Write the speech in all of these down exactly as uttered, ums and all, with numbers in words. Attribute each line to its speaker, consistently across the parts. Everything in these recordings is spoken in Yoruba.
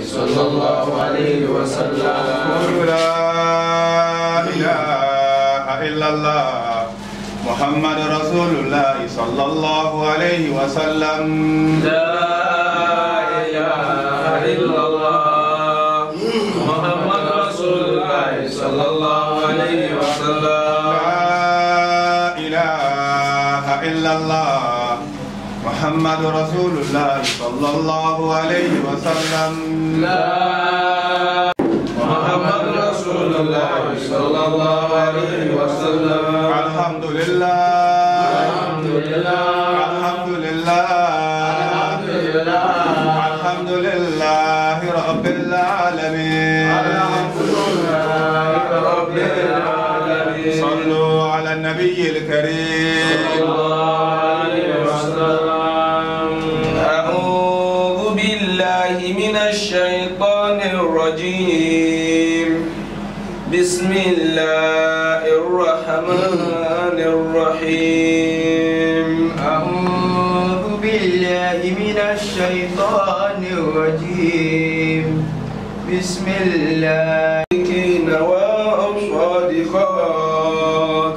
Speaker 1: صلى الله عليه وسلم.
Speaker 2: قولوا لا إله إلا الله محمد رسول الله صلى الله عليه وسلم.
Speaker 1: لا إله إلا الله محمد رسول الله صلى الله عليه وسلم.
Speaker 2: لا إله إلا الله محمد رسول الله صلى الله عليه وسلم.
Speaker 1: لا محمد رسول الله صلى الله عليه وسلم.
Speaker 2: الحمد لله
Speaker 1: الحمد لله
Speaker 2: الحمد لله
Speaker 1: الحمد لله
Speaker 2: الحمد لله رب العالمين.
Speaker 1: الحمد لله رب العالمين.
Speaker 2: صلوا على النبي الكريم.
Speaker 1: صلى الله عليه وسلم.
Speaker 3: أعوذ بالله من الشيطان الرجيم. بسم الله الرحمن الرحيم.
Speaker 4: أعوذ بالله من الشيطان الرجيم. بسم الله
Speaker 3: والصادقات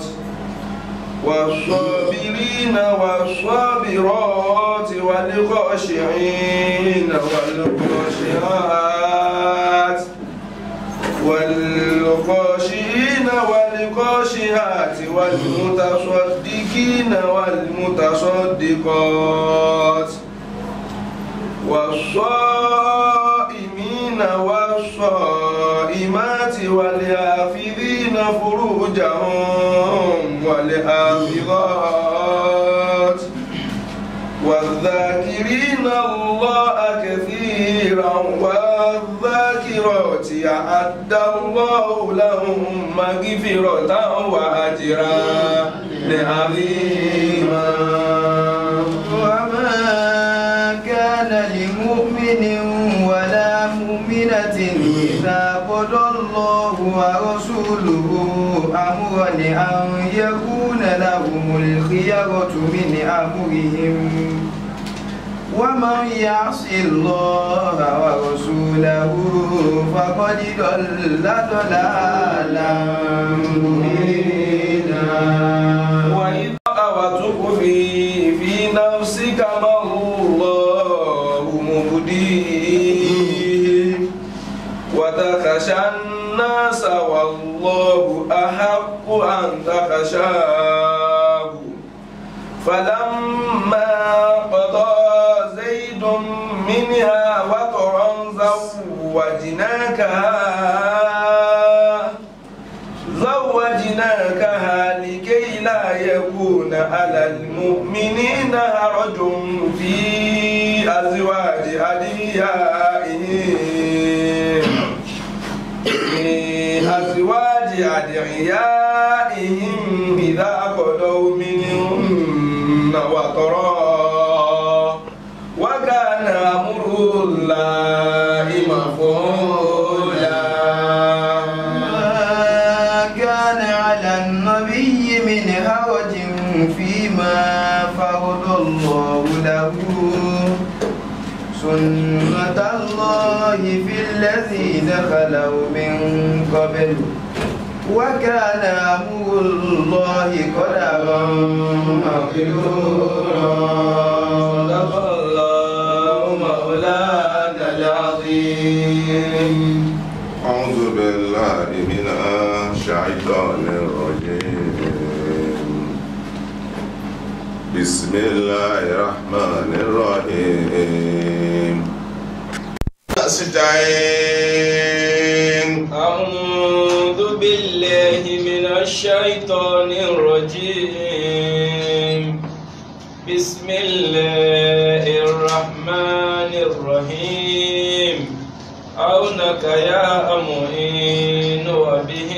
Speaker 3: والصابرين والصابرات والخاشعين والخاشعات والخاشعين والخاشعات والمتصدقين والمتصدقات والصائمين والصائمات والحافظين فروجهم والحافظات والذاكرين الله كثيرا والذاكرات أعد الله لهم مغفرة وأجرا عظيما.
Speaker 4: وما كان لمؤمن ولا مؤمنة إذا قضى الله ورسوله أمرا أن يكون لهم الخيرة من أمرهم ومن يعص الله ورسوله فقد ضل ضلالا مبينا.
Speaker 3: وإذ وتخفي في نفسك ما الله مبديه وتخشى الناس والله أحق أن تخشاه. فلما قضى زيد منها وطرا زوجناكها زوجناكها لكي لا يكون على المؤمنين حرج في أزواج أدعيائهم في أزواج أدعيائهم إذا قضوا منهن وطرا وكان أمر الله مفعولا.
Speaker 4: النبي من حرج فيما فرض الله له سنة الله في الذين خلوا من قبل وكان أمر الله قدرا مقدورا.
Speaker 3: صدق الله مولانا العظيم.
Speaker 5: أعوذ بالله من الشيطان الرجيم. بسم الله الرحمن الرحيم. أستعين.
Speaker 3: أعوذ بالله من الشيطان الرجيم. بسم الله الرحمن الرحيم. عونك يا معين وبه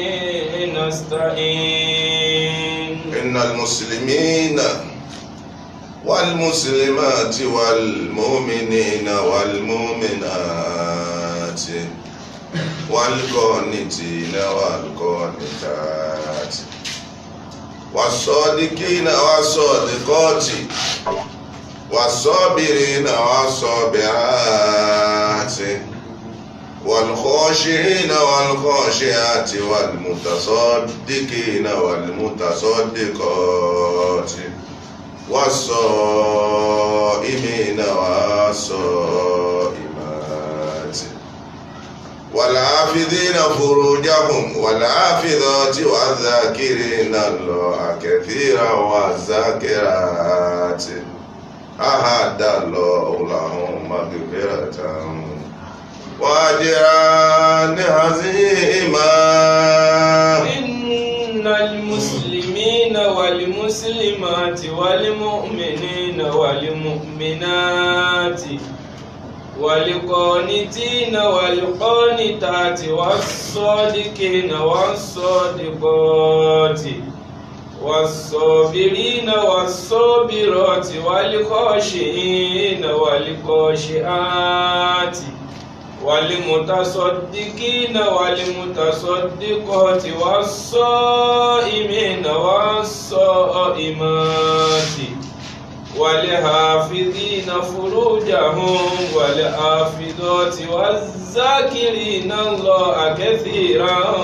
Speaker 3: نستعين.
Speaker 5: إن المسلمين والمسلمات والمؤمنين والمؤمنات والقانتين والقانتات والصادقين والصادقات والصابرين والصابرات والخاشعين والخاشعات والمتصدقين والمتصدقات والصائمين والصائمات والحافظين فروجهم والحافظات والذاكرين الله كثيرا والذاكرات أعد الله لهم مغفرة وأجرا عظيما.
Speaker 3: إن المسلمين والمسلمات والمؤمنين والمؤمنات والقانتين والقانتات والصادقين والصادقات والصابرين والصابرات والخاشعين والخاشعات والمتصدقين والمتصدقات والصائمين والصائمات والحافظين فروجهم والحافظات والذاكرين الله كثيرا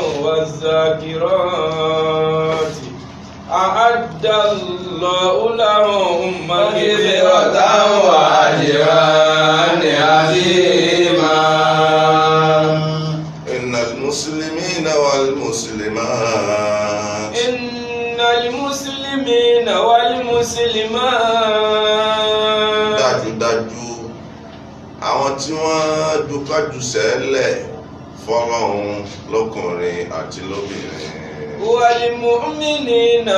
Speaker 3: والذاكرات أعد الله لهم مغفرة وأجرا عظيما.
Speaker 5: إن المسلمين والمسلمات
Speaker 3: إن المسلمين والمسلمات
Speaker 5: dájúdájú àwọn tí wọ́n dúpájú sẹ́lẹ̀ fọ́lọ́run lọ́kùnrin àti lóbìnrin.
Speaker 3: والمؤمنين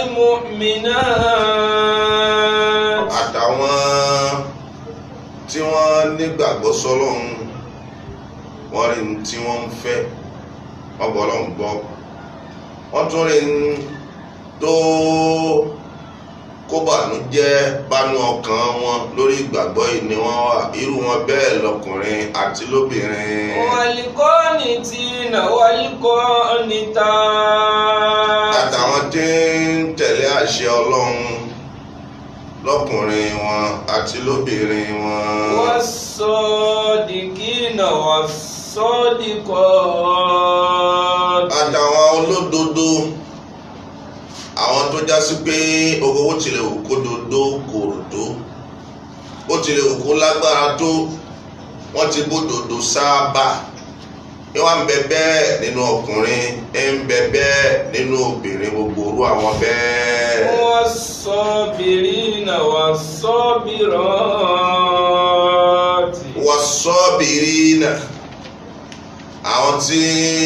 Speaker 3: والمؤمنات
Speaker 5: àtàwọn tí wọ́n nígbàgbọ́ sọ́lọ́run wọ́n rí ní tí wọ́n ń fẹ́ wọ́n gbọ́ Ọlọ́run gbọ́ wọ́n tún rí ní tó kó bànújẹ́ bánú ọkàn wọn lórí ìgbàgbọ́ yìí ni wọ́n wà irú wọn bẹ́ẹ̀ lọ́kùnrin àti lóbìnrin.
Speaker 3: والقانتين والقانتات
Speaker 5: àtàwọn tí ń tẹ̀lé àṣẹ Ọlọ́run lọ́kùnrin wọn àti lóbìnrin wọn.
Speaker 3: والصادقين والصادقات
Speaker 5: àtàwọn olódodo àwọn tó já sí pé owó tilẹ̀ òkú dodo kòrò tó ó tilẹ̀ òkú lágbára tó wọ́n ti bódodo sábà ní wọ́n ń bẹ bẹ́ẹ̀ nínú ọkùnrin ń bẹ bẹ́ẹ̀ nínú obìnrin gbogbo orú àwọn bẹ́ẹ̀.
Speaker 3: والصابرين والصابرات
Speaker 5: والصابرين àwọn tí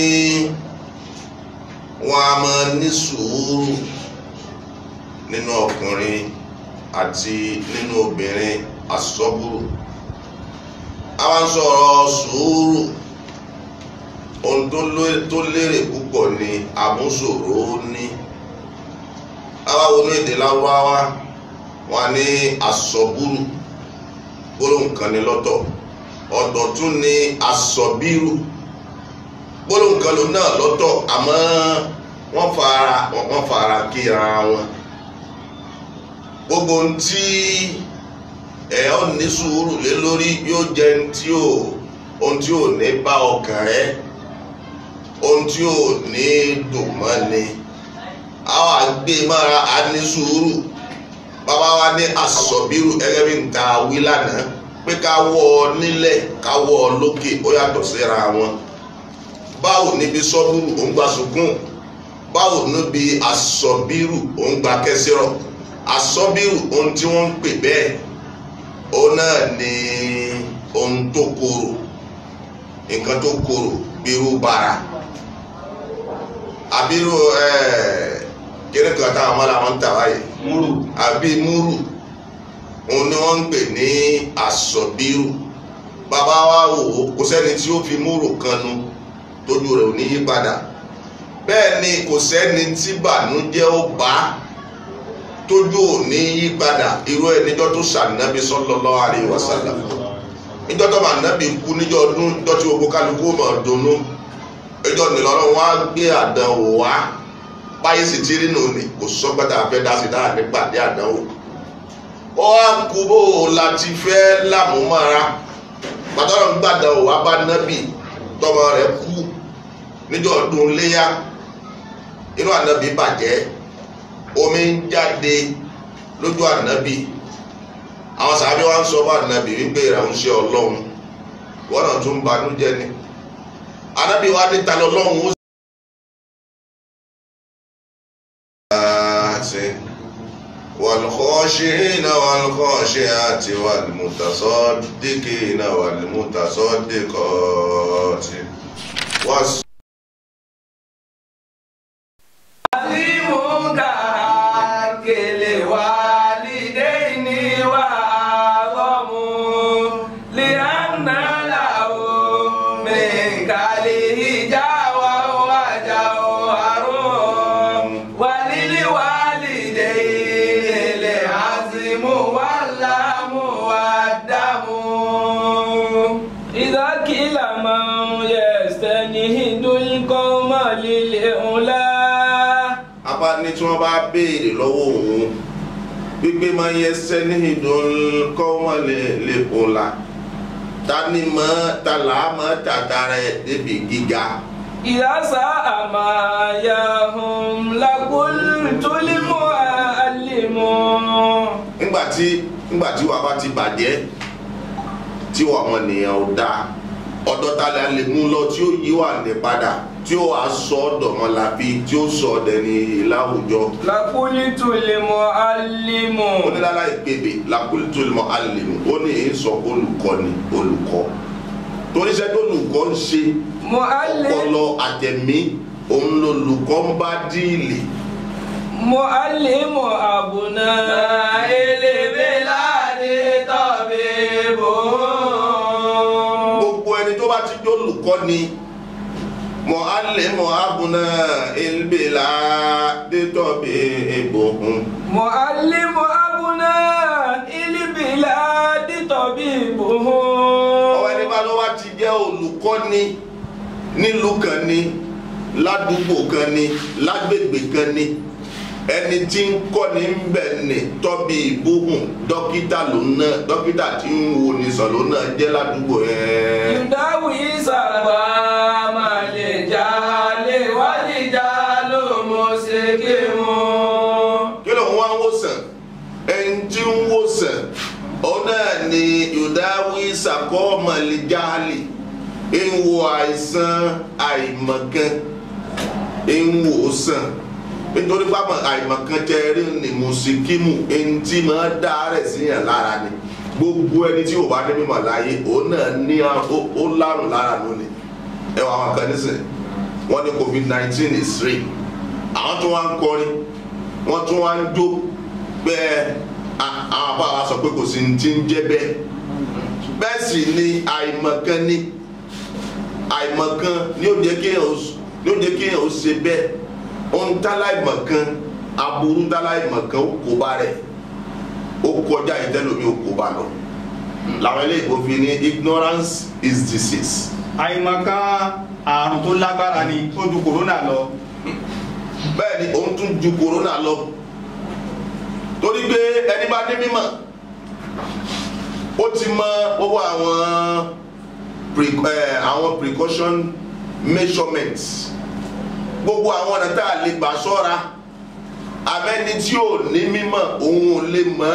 Speaker 5: wọ́n á máa ní sùúrù nínú ọkùnrin àti nínú obìnrin asọ́bùrù. àwọn sọ̀rọ̀ sùúrù ohun tó lérè púpọ̀ ni àmúṣòro ní. àwa wọnú èdè Lárúbáwá wọn ní asọ́bùrù gbólóhùn kan ní lọ́tọ̀ ọ̀dọ̀ tún ní asọ́bírù gbólóhùn kan ló náà lọ́tọ̀ àmọ́ wọ́n fara wọ́n fara kíra wọn. gbogbo ohun tí ẹ ọ́ ní sùúrù lé lórí yóò jẹ́ ohun tí ò ohun tí ò ní bá ọkàn rẹ ohun tí ò ní dùn mọ́ ni àwọn àgbé mára á ní sùúrù bàbá wa ní asọ̀bírù ẹgẹ́ bí nǹkan awí lánàá pé ká wọ́ ọ nílẹ̀ ká wọ́ ọ lókè ó yàtọ̀ síra wọn. báwo níbi sọ́búrù òun gba sùkún báwo níbi asọ̀bírù òun gba kẹsìrọ̀ asọ̀bírù ohun tí wọ́n ń pè bẹ́ẹ̀ òun náà ní ohun tó korò nǹkan tó korò bírú bàrà àbírú kíni kan táwọn ọmọ làwọn ń tà báyìí múrù àbí múrù òun ni wọ́n ń pè ní asọ̀bírù. bàbá wa wò ó kò sẹ́ni tí ó fi múrù kan nu tójú rẹ̀ ò ní yí padà bẹ́ẹ̀ ni kò sẹ́ni tí bànújẹ́ ó bá tójú ò ní yí padà irú ẹ̀ níjọ́ tó ṣànábì sallallahu alaihi wasallam níjọ́ tó bá nábì kú níjọ́ ọdún níjọ́ tí gbogbo kálukú mọ̀ dunnú níjọ́ nílọ́rọ̀ wọn á gbé àdánwò wá báyìí sì ti rí nù ní kò sọ́gbàtà fẹ́ dá sí dáa nípàdé àdánwò ó wá kú bó láti fẹ́ lámúmára pàtàkì gbàdánwò wá bá nábì tọmọ rẹ̀ kú níjọ́ ọdún léyà inú ànábì bàjẹ́ omi ń jáde lójú ànábì àwọn sàbí wa ń sọ fún ànábì wípé ìrànṣẹ́ Ọlọ́run wọn náà tún banújẹ́ ni ànábì wa ní ta lọ́lọ́run ó والخاشعين والخاشعات والمتصدقين والمتصدقات والص ní tí wọ́n bá béèrè lọ́wọ́ òun gbígbé máa yẹ sẹ́ni ìdúnkọ́ wọn lè kóla ta ni mọ́ ta là á mọ́ tàtàrà ẹ̀ débi gíga.
Speaker 3: ìyáṣà àmàyà làkúntúlímọ̀ àlèmọ̀.
Speaker 5: nígbà tí nígbà tí wàá bá ti bàjẹ́ tí wàá wọn nìyẹn ò dáa ọ̀dọ̀ ta lè mú lọ tí ó yí wà ní padà tí ó wàá sọ ọ̀dọ̀ mọ́ làbí tí ó sọ ọ̀dẹ̀ ní láwùjọ.
Speaker 3: làkúntúlímọ̀ àlèmọ̀.
Speaker 5: ó ní lára ìpèbè làkúntúlímọ̀ àlèmọ̀ ó ní èyí sọ olùkọ́ ni olùkọ́ torí iṣẹ́ tó olùkọ́ ń ṣe ọpọlọ àtẹ̀mí òun lolùkọ́ ń bá díìlì.
Speaker 3: Mu'allimu abuna elebe láti tọ́bi bò.
Speaker 5: Gbogbo ẹni tó bá ti jó olùkọ́ ni Mu'allimu abuna elebe láti tọ́bi bò.
Speaker 3: Mu'allimu abuna elebe láti tọ́bi bò.
Speaker 5: Ọwọ́ ẹni bá ló wá ti jẹ́ olùkọ́ ni nílùú kan ni ládùúgbò kan ni lágbègbè kan ni ẹni tí ń kọ́ ní bẹ̀ ní tọ́bi ìbúhùn dókítà ló náà dókítà tí ń wo nìsàn ló náà jẹ́ ládùúgbò yẹn.
Speaker 3: ìdáwì sábà máa lè já lè wá lè já ló mọ̀ ṣe ké wọn.
Speaker 5: kí ló ń wá ń wòsàn ẹni tí ń wòsàn ọ náà ni ìdáwì sàkọ́ mọ̀lẹ́jáàlì ń wo àìsàn àìmọ̀kan ń wò sàn nítorí pápá àìmọ̀kan tẹ́rí ni mùsíkímù ẹni tí máa dá rẹ̀ síyàn lára ni gbogbo ẹni tí ò bá ní mímọ̀ láyé òun náà ní ó lárùn lára lónìí ẹ wà wọn kan nísìnyí wọ́n ní covid nineteen is real àwọn tó wá ń kọrin wọ́n tún wá ń jó bẹ́ẹ̀ àwọn àbá wa sọ pé kò sí ní ti ń jẹ́ bẹ́ẹ̀ bẹ́ẹ̀ sì ni àìmọ̀kan ni àìmọ̀kan ni ó jẹ́ kéèyàn ó ṣe bẹ́ẹ̀ ohun táláìmọ̀kan aburú táláìmọ̀kan ó kó bá rẹ̀ ó kọjá ìtẹ́lómi ó kó bá lọ làwọn ilé ìgbòfin ní ignorance is disease.
Speaker 2: àìmọ̀kan àrùn tó lágbára ni ó ju kòrónà lọ.
Speaker 5: bẹ́ẹ̀ ni òun tún ju kòrónà lọ torí pé ẹni bá ní mímọ̀ ó ti mọ owó àwọn àwọn precaution measurements gbogbo àwọn ọ̀nà tá a lè gbà sọ́ra abẹ́ni tí ò ní mímọ̀ òun ò lè mọ̀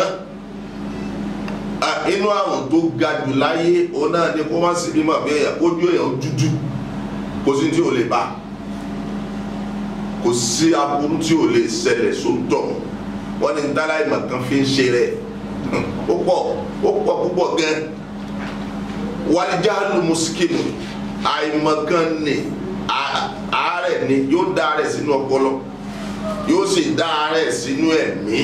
Speaker 5: inú àrùn tó ga jù láyé òun náà ni kó má sí mímọ̀ bí èèyàn kójú èèyàn dúdú kò sí tí ò lè bá kò sí aburú tí ò lè ṣẹlẹ̀ sóńtọ̀ wọ́n ní dára ìmọ̀ kan fi ń ṣe rẹ̀ ó pọ̀ ó pọ̀ púpọ̀ gan wàlíjáàlú mùsíkìmù àìmọ̀ kan ni àárẹ̀ ni yóò dá àárẹ̀ sínú ọpọlọ yóò sì dá àárẹ̀ sínú ẹ̀mí.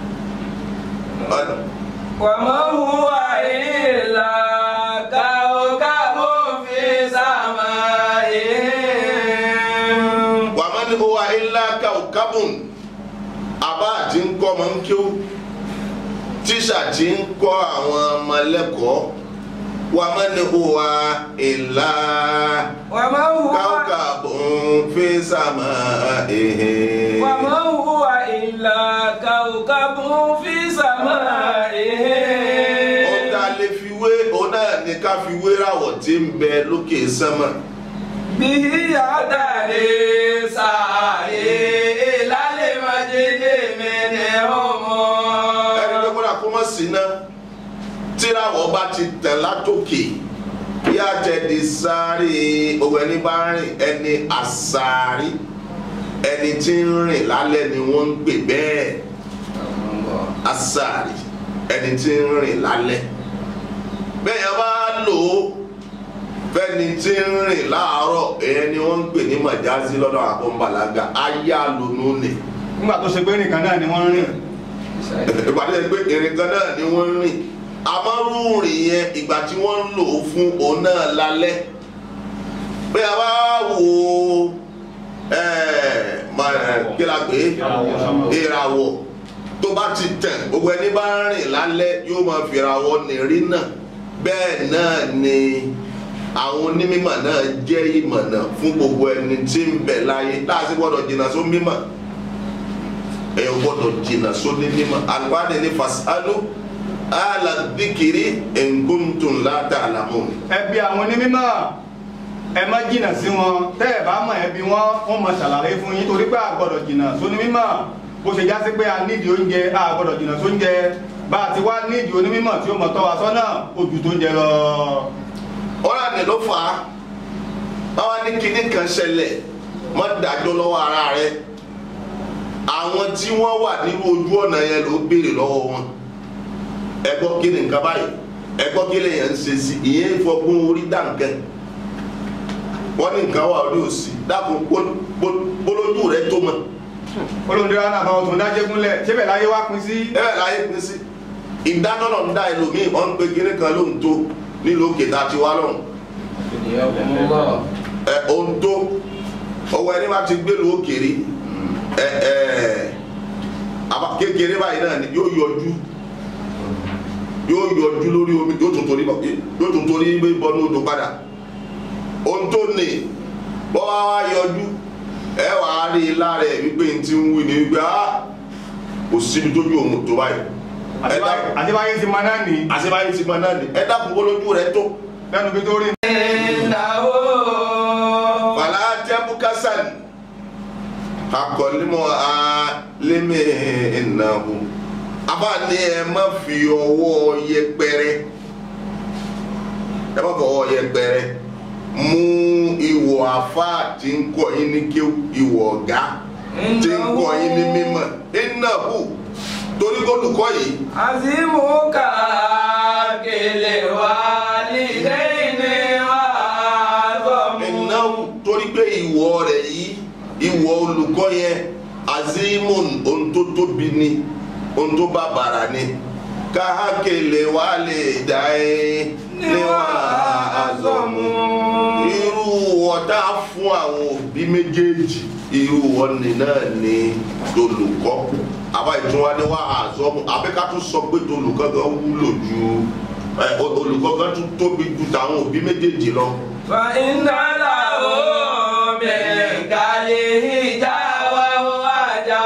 Speaker 3: wa ma huwa illa kawkabun fi sama'in.
Speaker 5: wa ma huwa illa kawkabun àbá àti ń kọ́ ọmọ ń kíó tíṣà tí ń kọ́ àwọn ọmọ lẹ́kọ̀ọ́. ومن هو إلا كوكب في سمائه
Speaker 3: وما هو إلا كوكب في سمائه.
Speaker 5: ó dá lè fi wé ó náà ní ká fi wé ràwọ̀ tí ń bẹ lókè sánmà
Speaker 3: bihi adare sare lálẹ́ májèlé mẹ́rin ọmọ.
Speaker 5: ẹni pé kódà kó mọ̀ sí náà tíráwọ̀ bá ti tẹ̀ látòkè yá jẹ́ di sáré owó ẹni bá rìn ẹni àsáré ẹni tí ń rìn lálẹ́ ni wọ́n ń pè bẹ́ẹ̀ àsáré ẹni tí ń rìn lálẹ́ bẹ́ẹ̀ yẹn bá lò ó fẹ́ni tí ń rìn láàárọ̀ ẹni wọ́n ń pè ní màjází lọ́dọ̀ àkọ́ńbàlágà ayá lónú ni.
Speaker 2: nígbà tó ṣe pé nìkan náà ni wọ́n ń rìn.
Speaker 5: ìpàdé pé ìrìn kan náà ni wọ́n ń rìn amárùnrin yẹn ìgbà tí wọ́n ń lò ó fún òun náà lálẹ́ bí a bá wo kí la pè é ìràwọ̀ tó bá ti tẹ̀ gbogbo ẹni bá ń rìn lálẹ́ yóò máa fi ìràwọ̀ nìrí náà bẹ́ẹ̀ náà ni àwọn onímọ̀ náà jẹ́ ìmọ̀nà fún gbogbo ẹni tí ń bẹ láyé láti gbọ́dọ̀ jìnnà só mímọ̀ ẹ̀yọ́ gbọ́dọ̀ jìnnà só ní mímọ̀ alùpàdé ní fasalu ala dhikri in kuntum la ta'lamun.
Speaker 2: ẹbí àwọn onímọ̀ ẹ má jìnnà sí wọn tẹ́ ẹ bá mọ̀ ẹbí wọn wọ́n mọ̀ ṣàlàyé fún yín torí pé a gbọ́dọ̀ jìnnà sóní mímọ̀ bó ṣe já sí pé a nídìí oúnjẹ a gbọ́dọ̀ jìnnà sóúnjẹ bá a ti wá nídìí onímọ̀ tí ó mọ̀ tọ́ wa sọ́nà ojú tó ń jẹ lọ.
Speaker 5: ọ̀rọ̀ àdè ló fà á báwa ní kinní kan ṣẹlẹ̀ mọ́ dájọ́ lọ́wọ́ ara rẹ̀ àwọn tí wọ́n wà nínú ojú ọ̀nà yẹn ló béèrè lọ́wọ́ wọn ẹ gbọ́ kí ni nǹkan báyìí ẹ gbọ́ kí lè yẹn ń ṣe sí ìyẹn ìfọgbọ́n orí dànkẹ́ wọ́n ní nǹkan wà orí òsì dákun polójú rẹ̀ tó mọ̀.
Speaker 2: olóńdúrà náà bá ọtún dájẹ́ gúnlẹ̀ ṣébẹ̀ láyé wá pín sí.
Speaker 5: ẹ̀rẹ̀ láyé pín sí ìdáná náà ń dá ẹlòmíì wọ́n ń pe kíní kan ló ń tó nílùú òkè tá a ti wá lọ́hùn. ẹ ohun tó ọwọ́ ẹni bá ti gbé lu òkèrè ẹ ẹ kékeré báyìí náà yóò yọjú yóò yọjú lórí omi yóò tún torí yóò tún torí bọ́nú odò padà ohun tó ní bọ́ wá wá yọjú ẹ wà á rí i lára ẹ wípé n ti ń wí ni wípé ah kò síbi tójú òun tó báyìí.
Speaker 2: àdébáyé ti máa náà ní.
Speaker 5: àdébáyé ti máa náà ní ẹ dákun bó lójú rẹ tó.
Speaker 2: lẹ́nu bí tó rí.
Speaker 3: ìnáwó.
Speaker 5: fàlà tẹ́bùkásán akọ̀límọ̀ alẹ́mẹ̀ ìnáwó abá ní ẹ má fi ọwọ́ yẹpẹrẹ ẹ má fọwọ́ yẹpẹrẹ mú ìwọ àfáà tí ń kọ́ yín ní kí ìwọ ọ̀gá tí ń kọ́ yín ní mímọ̀ ìnáwó torí olùkọ́ yìí.
Speaker 3: azimu kàkele wà lílẹ́yìn wà gbọ́mú.
Speaker 5: ìnáwó torí pé ìwọ rẹ̀ yìí ìwọ olùkọ́ yẹn azimun ohun tó tóbi ni ohun tó bàbàrà ni káàkiri wà lè dá ẹ níwà àzọmú irú ọ̀tá fún àwọn òbí méjèèjì irú wọn ni náà ni tolùkọ́ àbá ìtura ni wà àzọmú abẹ́ká tún sọ pé tolùkọ́ gan wúlò ju olùkọ́ gan tún tóbi ju tàwọn òbí méjèèjì lọ.
Speaker 3: fa iná làwọn bẹ̀rẹ̀ kálí ìjà wa wájà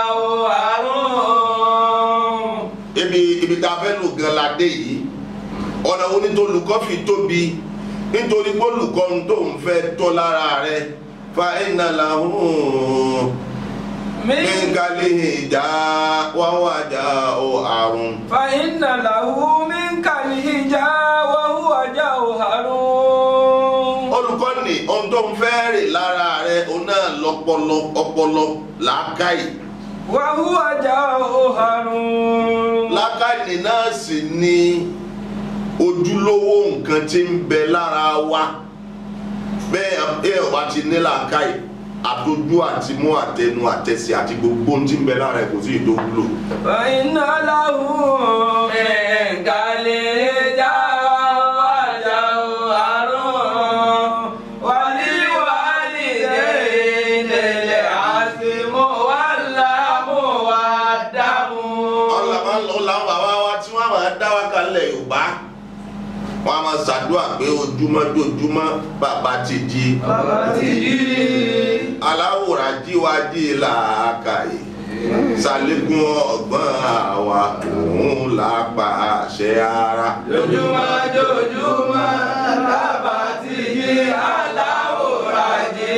Speaker 3: àrùn.
Speaker 5: ibi ibi tá a fẹ́ lò gan la dé yìí ọ̀nà wo ni tolùkọ́ fi tóbi nítorí pé olùkọ́ ń tó ń fẹ́ tọ́ lára rẹ̀ fa iná làwọn mínkàlì ìjà wá wájà àrùn.
Speaker 3: fa iná làwọn mínkàlì ìjà wá wájà àrùn.
Speaker 5: olùkọ́ ni ohun tó ń fẹ́ rè lára rẹ̀ òun náà lọ́pọlọ ọpọlọ làákàyè.
Speaker 3: wá wájà àrùn.
Speaker 5: làákàyè náà sì ni ojúlówó nǹkan tí ń bẹ lára wa bẹ́ẹ̀ ẹ wá ti ní làákàyè àtọjú àti mú àtẹnu àtẹsí àti gbogbo ohun tí ń bẹ lára ẹ kò sí ètò wúlò.
Speaker 3: iná làwọn ẹ̀ǹkàlẹ̀ já wájà àrùn wàlíwàlí ìdẹ̀lẹ̀ àti mọ́ wà láàmú wà dàmú.
Speaker 5: ọlọ́mọ làwọn bàbá wa tí wọ́n máa dá wa kalẹ̀ Yorùbá wọ́n á máa ṣàdúrà pé ojúmọ́ dojúmọ́ bàbá ti jí.
Speaker 3: bàbá ti jí.
Speaker 5: aláwòrán jíwájí làákàyè ṣàlékún ọgbọ́n àwa òun làpá àṣẹ ara.
Speaker 3: lójúmọ́ dojúmọ́ bàbá ti jí aláwòrán jí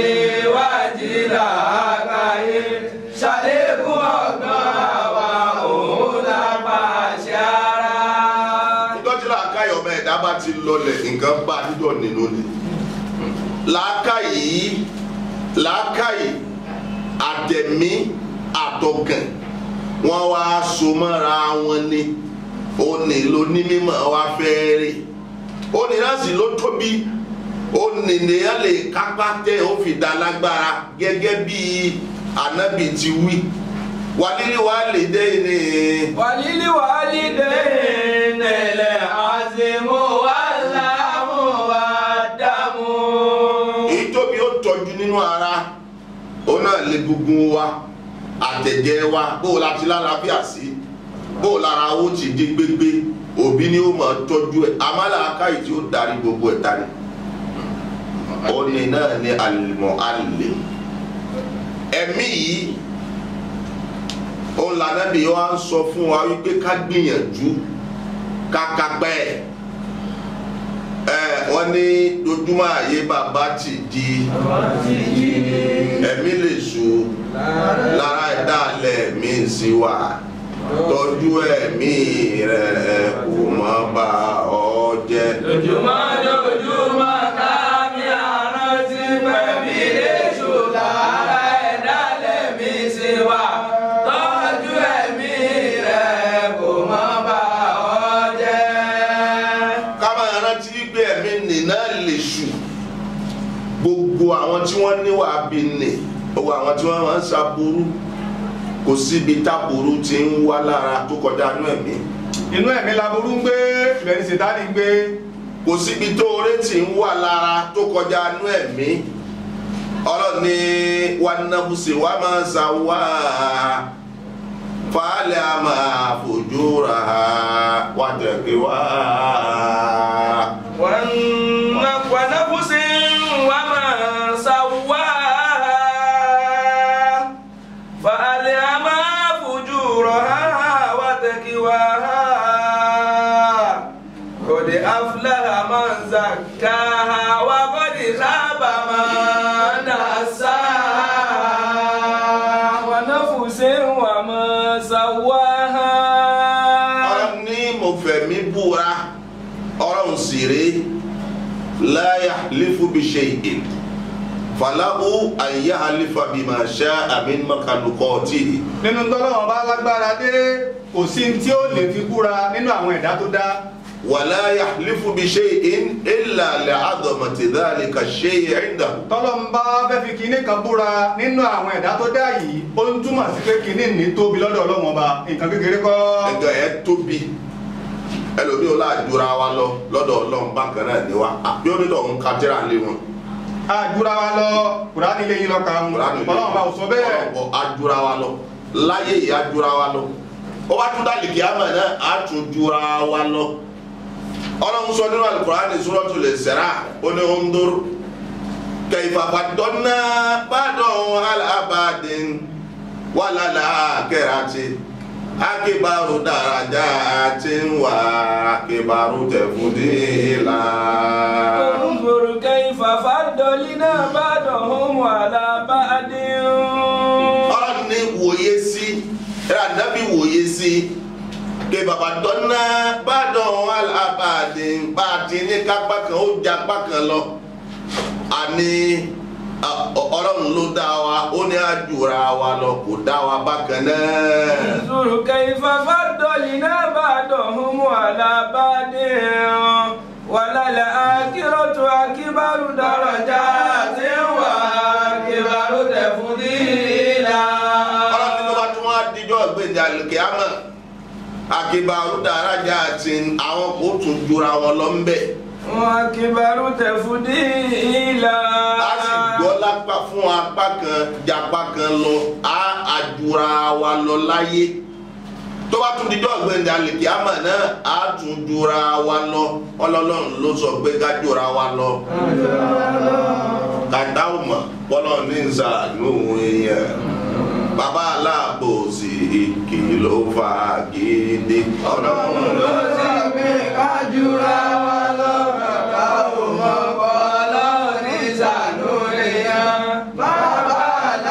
Speaker 3: làákàyè ṣàlékún ọgbọ́n àwa òun lápàṣẹ ara.
Speaker 5: ìtọ́jú làákàyè ọmọ ẹ̀dá bá ti lọlẹ̀ nǹkan bá dídọ̀ nínú ni. làákàyè yìí làákàyè àtẹ̀mí àtọkàn wọ́n wá so mọ́ra wọn ni ó ní ló ní mímọ́ wá fẹ́ rí ó ní náà sì ló tóbi ó ní nìyẹn lè kápá tẹ́ ó fi dá lágbára gẹ́gẹ́ bí ànábì ti wí wàlílí wàlí dé ní.
Speaker 3: wàlílí wàlí dé nílẹ̀ àzìmú wàlámù wàdámù.
Speaker 5: èyí tóbi ó tọ́jú nínú ara ó náà lè gungun wa àtẹ̀jẹ́ wa bó o láti lálàáfíà sí bó o lára ó ti di gbégbé òbí ni ó máa tọ́jú ẹ̀ amálàákáyì tí ó darí gbogbo ẹ̀ darí ó ní náà ní àlùmọ́ àlè ẹ̀mí yìí òun lànà bí wọ́n á sọ fún wa wípé ká gbìyànjú ká kápẹ́ ẹ̀ wọ́n ní dojúmọ́ àyè bàbá ti di ẹ̀mí lè so lára ẹ̀dá alẹ́ mi sí wa tọ́jú ẹ̀mí rẹ̀ kò mọ́ bá ọ jẹ́.
Speaker 3: lójúmọ́ lójúmọ́ ká mi àrántí pẹ̀mí lè so lára ẹ̀dá alẹ́ mi sí wa tọ́jú ẹ̀mí rẹ̀ kò mọ́ bá ọ jẹ́.
Speaker 5: ká máa rántí pé ẹ̀mí nìna lè sù gbogbo àwọn tí wọ́n níwà bí nì gbogbo àwọn tí wọ́n máa ń ṣàbúrú kò síbi táburú ti ń wá lára tó kọjá inú ẹ̀mí.
Speaker 2: inú ẹ̀mí laburú ń gbé ibẹ̀ ni Sítánì ń gbé.
Speaker 5: kò síbi tó oore ti ń wá lára tó kọjá inú ẹ̀mí. Ọlọ́run ní wà nàbùsì wà máa ń sa wá fàálẹ̀ a máa fojú ra wà tẹ̀kẹ́ wá.
Speaker 3: wà nàbùsì wà máa ń sa wá. قد أفلح من زكاها وقد خاب من دساها ونفس وما سواها.
Speaker 5: Ọlọ́run ní mo fẹ̀mí búra Ọlọ́run sì ré la yahlifu bi shay'in falahu an yahlifa bima sha'a min makhluqatihi.
Speaker 2: nínú tọ́lọ́wọ́n bá lágbára dé kò sí tí ó lè fi búra nínú àwọn ẹ̀dá tó dá.
Speaker 5: wala yahlifu bi shay'in illa li'azamati dhalika ash-shay'i 'indahu.
Speaker 2: tọ́lọ́n bá fẹ́ fi kinní kan búra nínú àwọn ẹ̀dá tó dá yìí ó ń túmọ̀ sí pé kinní ní tóbi lọ́dọ̀ Ọlọ́run Ọba nǹkan kékeré kọ́.
Speaker 5: nǹkan ẹ̀ tóbi ẹlòmíì ó láàjúra wa lọ lọ́dọ̀ Ọlọ́run bákan náà ni wa bí ó ní tọ̀hún kájẹ́rà lé wọn.
Speaker 2: àjúra wa lọ Kùránì lé yín lọ́ka Ọlọ́run bá ò sọ bẹ́ẹ̀.
Speaker 5: àjúra wa lọ láyé yìí àjúra wa lọ ó bá tún dálì kíámà náà á tún jura wa lọ. Ọlọ́run sọ nínú Al-Qur'ani Suratul Isra ó ní undur kayfa faddalna ba'dahum 'ala ba'din wa lal akhirati akbaru darajatin wa akbaru tafdila.
Speaker 3: انظر كيف فضلنا بعضهم على بعض.
Speaker 5: Ọlọ́run ní wòye sí ẹ̀rọ ànábì wòye sí kí bàbá tọ́nà bá dán alábàádé bá ti ní kápá kan ó já apá kan lọ àní Ọlọ́run ló dá wa ó ní àjùra wa lọ kò dá wa bákan náà.
Speaker 3: انظر كيف فضلنا بعضهم على بعض وللآخرة أكبر درجات وأكبر تفضيلا.
Speaker 5: Ọlọ́run ní tó bá tún wá díjọ́ gbèdé àlùkìyámà akíbarú darajatin àwọn kò tún jura wọn lọ ń bẹ̀.
Speaker 3: وأكبر تفضيلا.
Speaker 5: a sì gbọ́ lápá fún apá kan japa kan lọ a àjùra wa lọ láyé tó bá tún dijọ́ gbẹ̀ndẹ̀ àlìkíyàmà náà a tún jura wa lọ Ọlọ́run ló sọ pé ká jura wa lọ kàtà ọmọ bọ́lọ̀ ní ìsàánú èèyàn bàbá aláàbò sí kí ló fà gidi.
Speaker 3: Ọlọ́run ló sọ pé ká jura wa lọ kàtà ọmọ bọ́lọ̀ ní ìsàánú èèyàn bàbá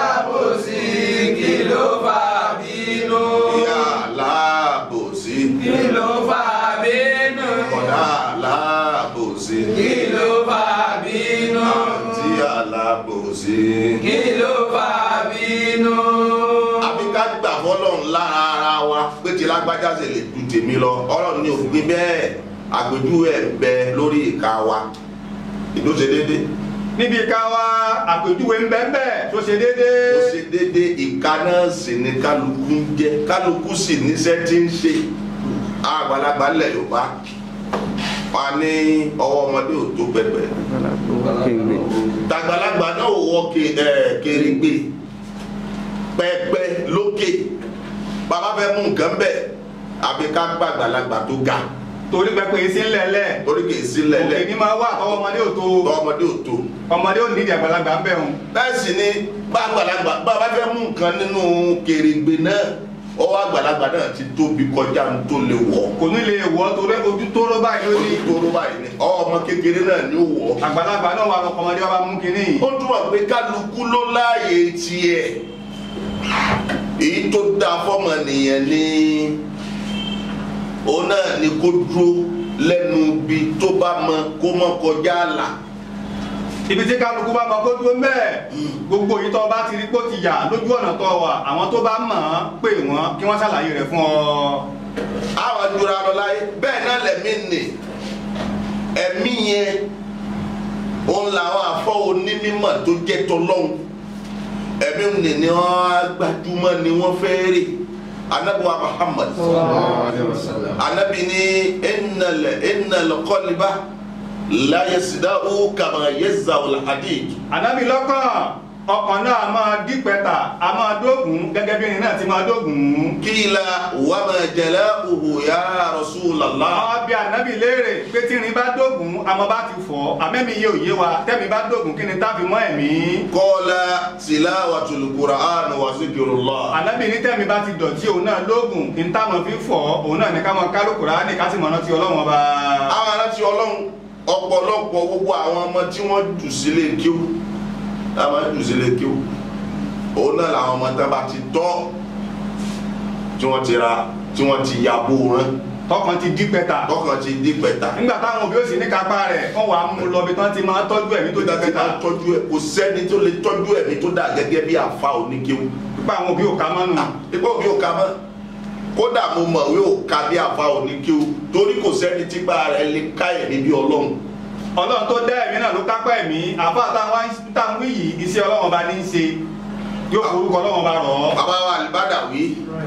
Speaker 5: sí.
Speaker 3: kí ló fà bínú.
Speaker 5: àbí ká gbà fọlọ́run lára ara wa pé tí lágbájá sì lè ju tèmi lọ ọlọ́run ní òfin bẹ́ẹ̀ àpèjúwe ẹ̀ bẹ lórí ìka wa ìlú ṣe déédéé.
Speaker 2: níbi ìka wa àpèjúwe ń bẹ́ẹ̀ bẹ́ẹ̀ tó ṣe déédéé.
Speaker 5: ó ṣe déédéé ìka náà sì ni kálukú ń jẹ kálukú sì níṣẹ́ tí ń ṣe àgbàlagbà ńlẹ̀ Yorùbá wa ní ọwọ́ ọmọdé ò tó pẹpẹ tàgbàlagbà náà ò wọ kèrègbè pẹpẹ lókè bàbá fẹ́ mú nǹkan bẹ̀ àbí ká gbàgbàlagbà tó ga
Speaker 2: torí pẹpẹ yìí sí ńlẹ̀ẹ́lẹ̀
Speaker 5: torí kì í sí lẹ́lẹ̀
Speaker 2: òkè ní máa wà tọwọ́ ọmọdé ò tó
Speaker 5: tọ́ ọmọdé ò tó
Speaker 2: ọmọdé ò nídìí àgbàlagbà ń bẹ̀ hùn.
Speaker 5: bẹ́ẹ̀ sì ni gbàgbàlagbà bàbá fẹ́ mú nǹkan nínú kèrègbè náà ọwọ́ àgbàlagbà náà ti tóbi kọjá tó lè wọ̀
Speaker 2: kò ní lè wọ́ torí ojú tóró báyìí ló ní.
Speaker 5: ojú tóró báyìí ni ọwọ́ ọmọ kékeré náà ni ó wọ̀.
Speaker 2: àgbàlagbà náà wà lọkọ ọmọdé wa bá mú kinní yìí.
Speaker 5: ó túmọ̀ pé kálukú ló láàyè tiẹ̀ èyí tó dáa fọ́mọ nìyẹn ni òun náà ni kó dúró lẹ́nu ibi tó bá mọ kó mọ kọjá àlà.
Speaker 2: ibi tí kálukú bá mọ kó dúró mẹ́ẹ̀ gbogbo yìí tó bá ti rí kó ti yà lójú ọ̀nà tó wà àwọn tó bá mọ̀ ọ́n pè wọ́n kí wọ́n ṣàlàyé rẹ̀ fún ọ.
Speaker 5: àwọn jura lọ láyé bẹ́ẹ̀ náà lẹ̀mí nì ẹ̀mí yẹn òun làwọn afọ́ onímọ̀ tó jẹ́ tọlọ́hun ẹ̀mí nì ni wọ́n gbajúmọ̀ ni wọ́n fẹ́ rí anabuwa Muhammad anabi ni innal innal qalba la yasda'u kama yaz'u al-hadid.
Speaker 2: ànábì lọ́kàn ọkàn náà a máa dípẹ́ta a máa dógùn gẹ́gẹ́ bí irin náà ti máa dógùn.
Speaker 5: qila wa ma jala'uhu ya Rasulallah.
Speaker 2: àwọn bí ànábì léèrè pé tí irin bá dógùn àmọ́ bá ti fọ́ àmẹ́mi yé òye wa tẹ́mi bá dógùn kí ni tá fi mọ́ ẹ̀mí.
Speaker 5: qala tilawatul Qur'an wa zikrullah.
Speaker 2: ànábì ní tẹ́mi bá ti dọ̀tí òun náà lógùn kí n táwọn fi fọ́ òun náà ní ká máa kálù Kùránì ká sì mọ̀ ọ́nà tí Ọlọ́run ọba.
Speaker 5: àwọn aláti Ọlọ́run ọ̀pọ̀lọpọ̀ gbogbo àwọn ọmọ tí wọ́n jù sílé kíw táwọn jù sílé kíw òun náà làwọn ọmọ tá bá ti tọ́ tí wọ́n ti ra tí wọ́n ti yabò rán
Speaker 2: tọkàn ti dípẹ́ta
Speaker 5: tọkàn ti dí pẹ̀tà.
Speaker 2: nígbà táwọn òbí ó sì ní kápá rẹ̀ wọ́n wàá mú lọ bí tán ti máa tọ́jú ẹ̀mí tó
Speaker 5: nígbà tí
Speaker 2: dípẹ́ta.
Speaker 5: wọ́n tọ́jú ẹ̀ kò sẹ́ni tó lè tọ́jú ẹ̀mí tó dà gẹ́gẹ́ bí àfa oníkéw.
Speaker 2: pípa àwọn òbí ò ká mọ́nù.
Speaker 5: ipò òbí ò ká mọ́ kódà mo mọ̀ wí ò ká bí àfa oníkéw torí kò sẹ́ni tí gbà rẹ̀ lè ká ẹ̀mí bí Ọlọ́run.
Speaker 2: Ọlọ́run tó dá ẹ̀mí náà ló kápá ẹ̀mí àfa táwọn wí yìí iṣẹ́ Ọlọ́run ọba ní í ṣe yóò forúkọ Ọlọ́run ọba rọ̀ ọ́.
Speaker 5: bàbá wa Al-Badawi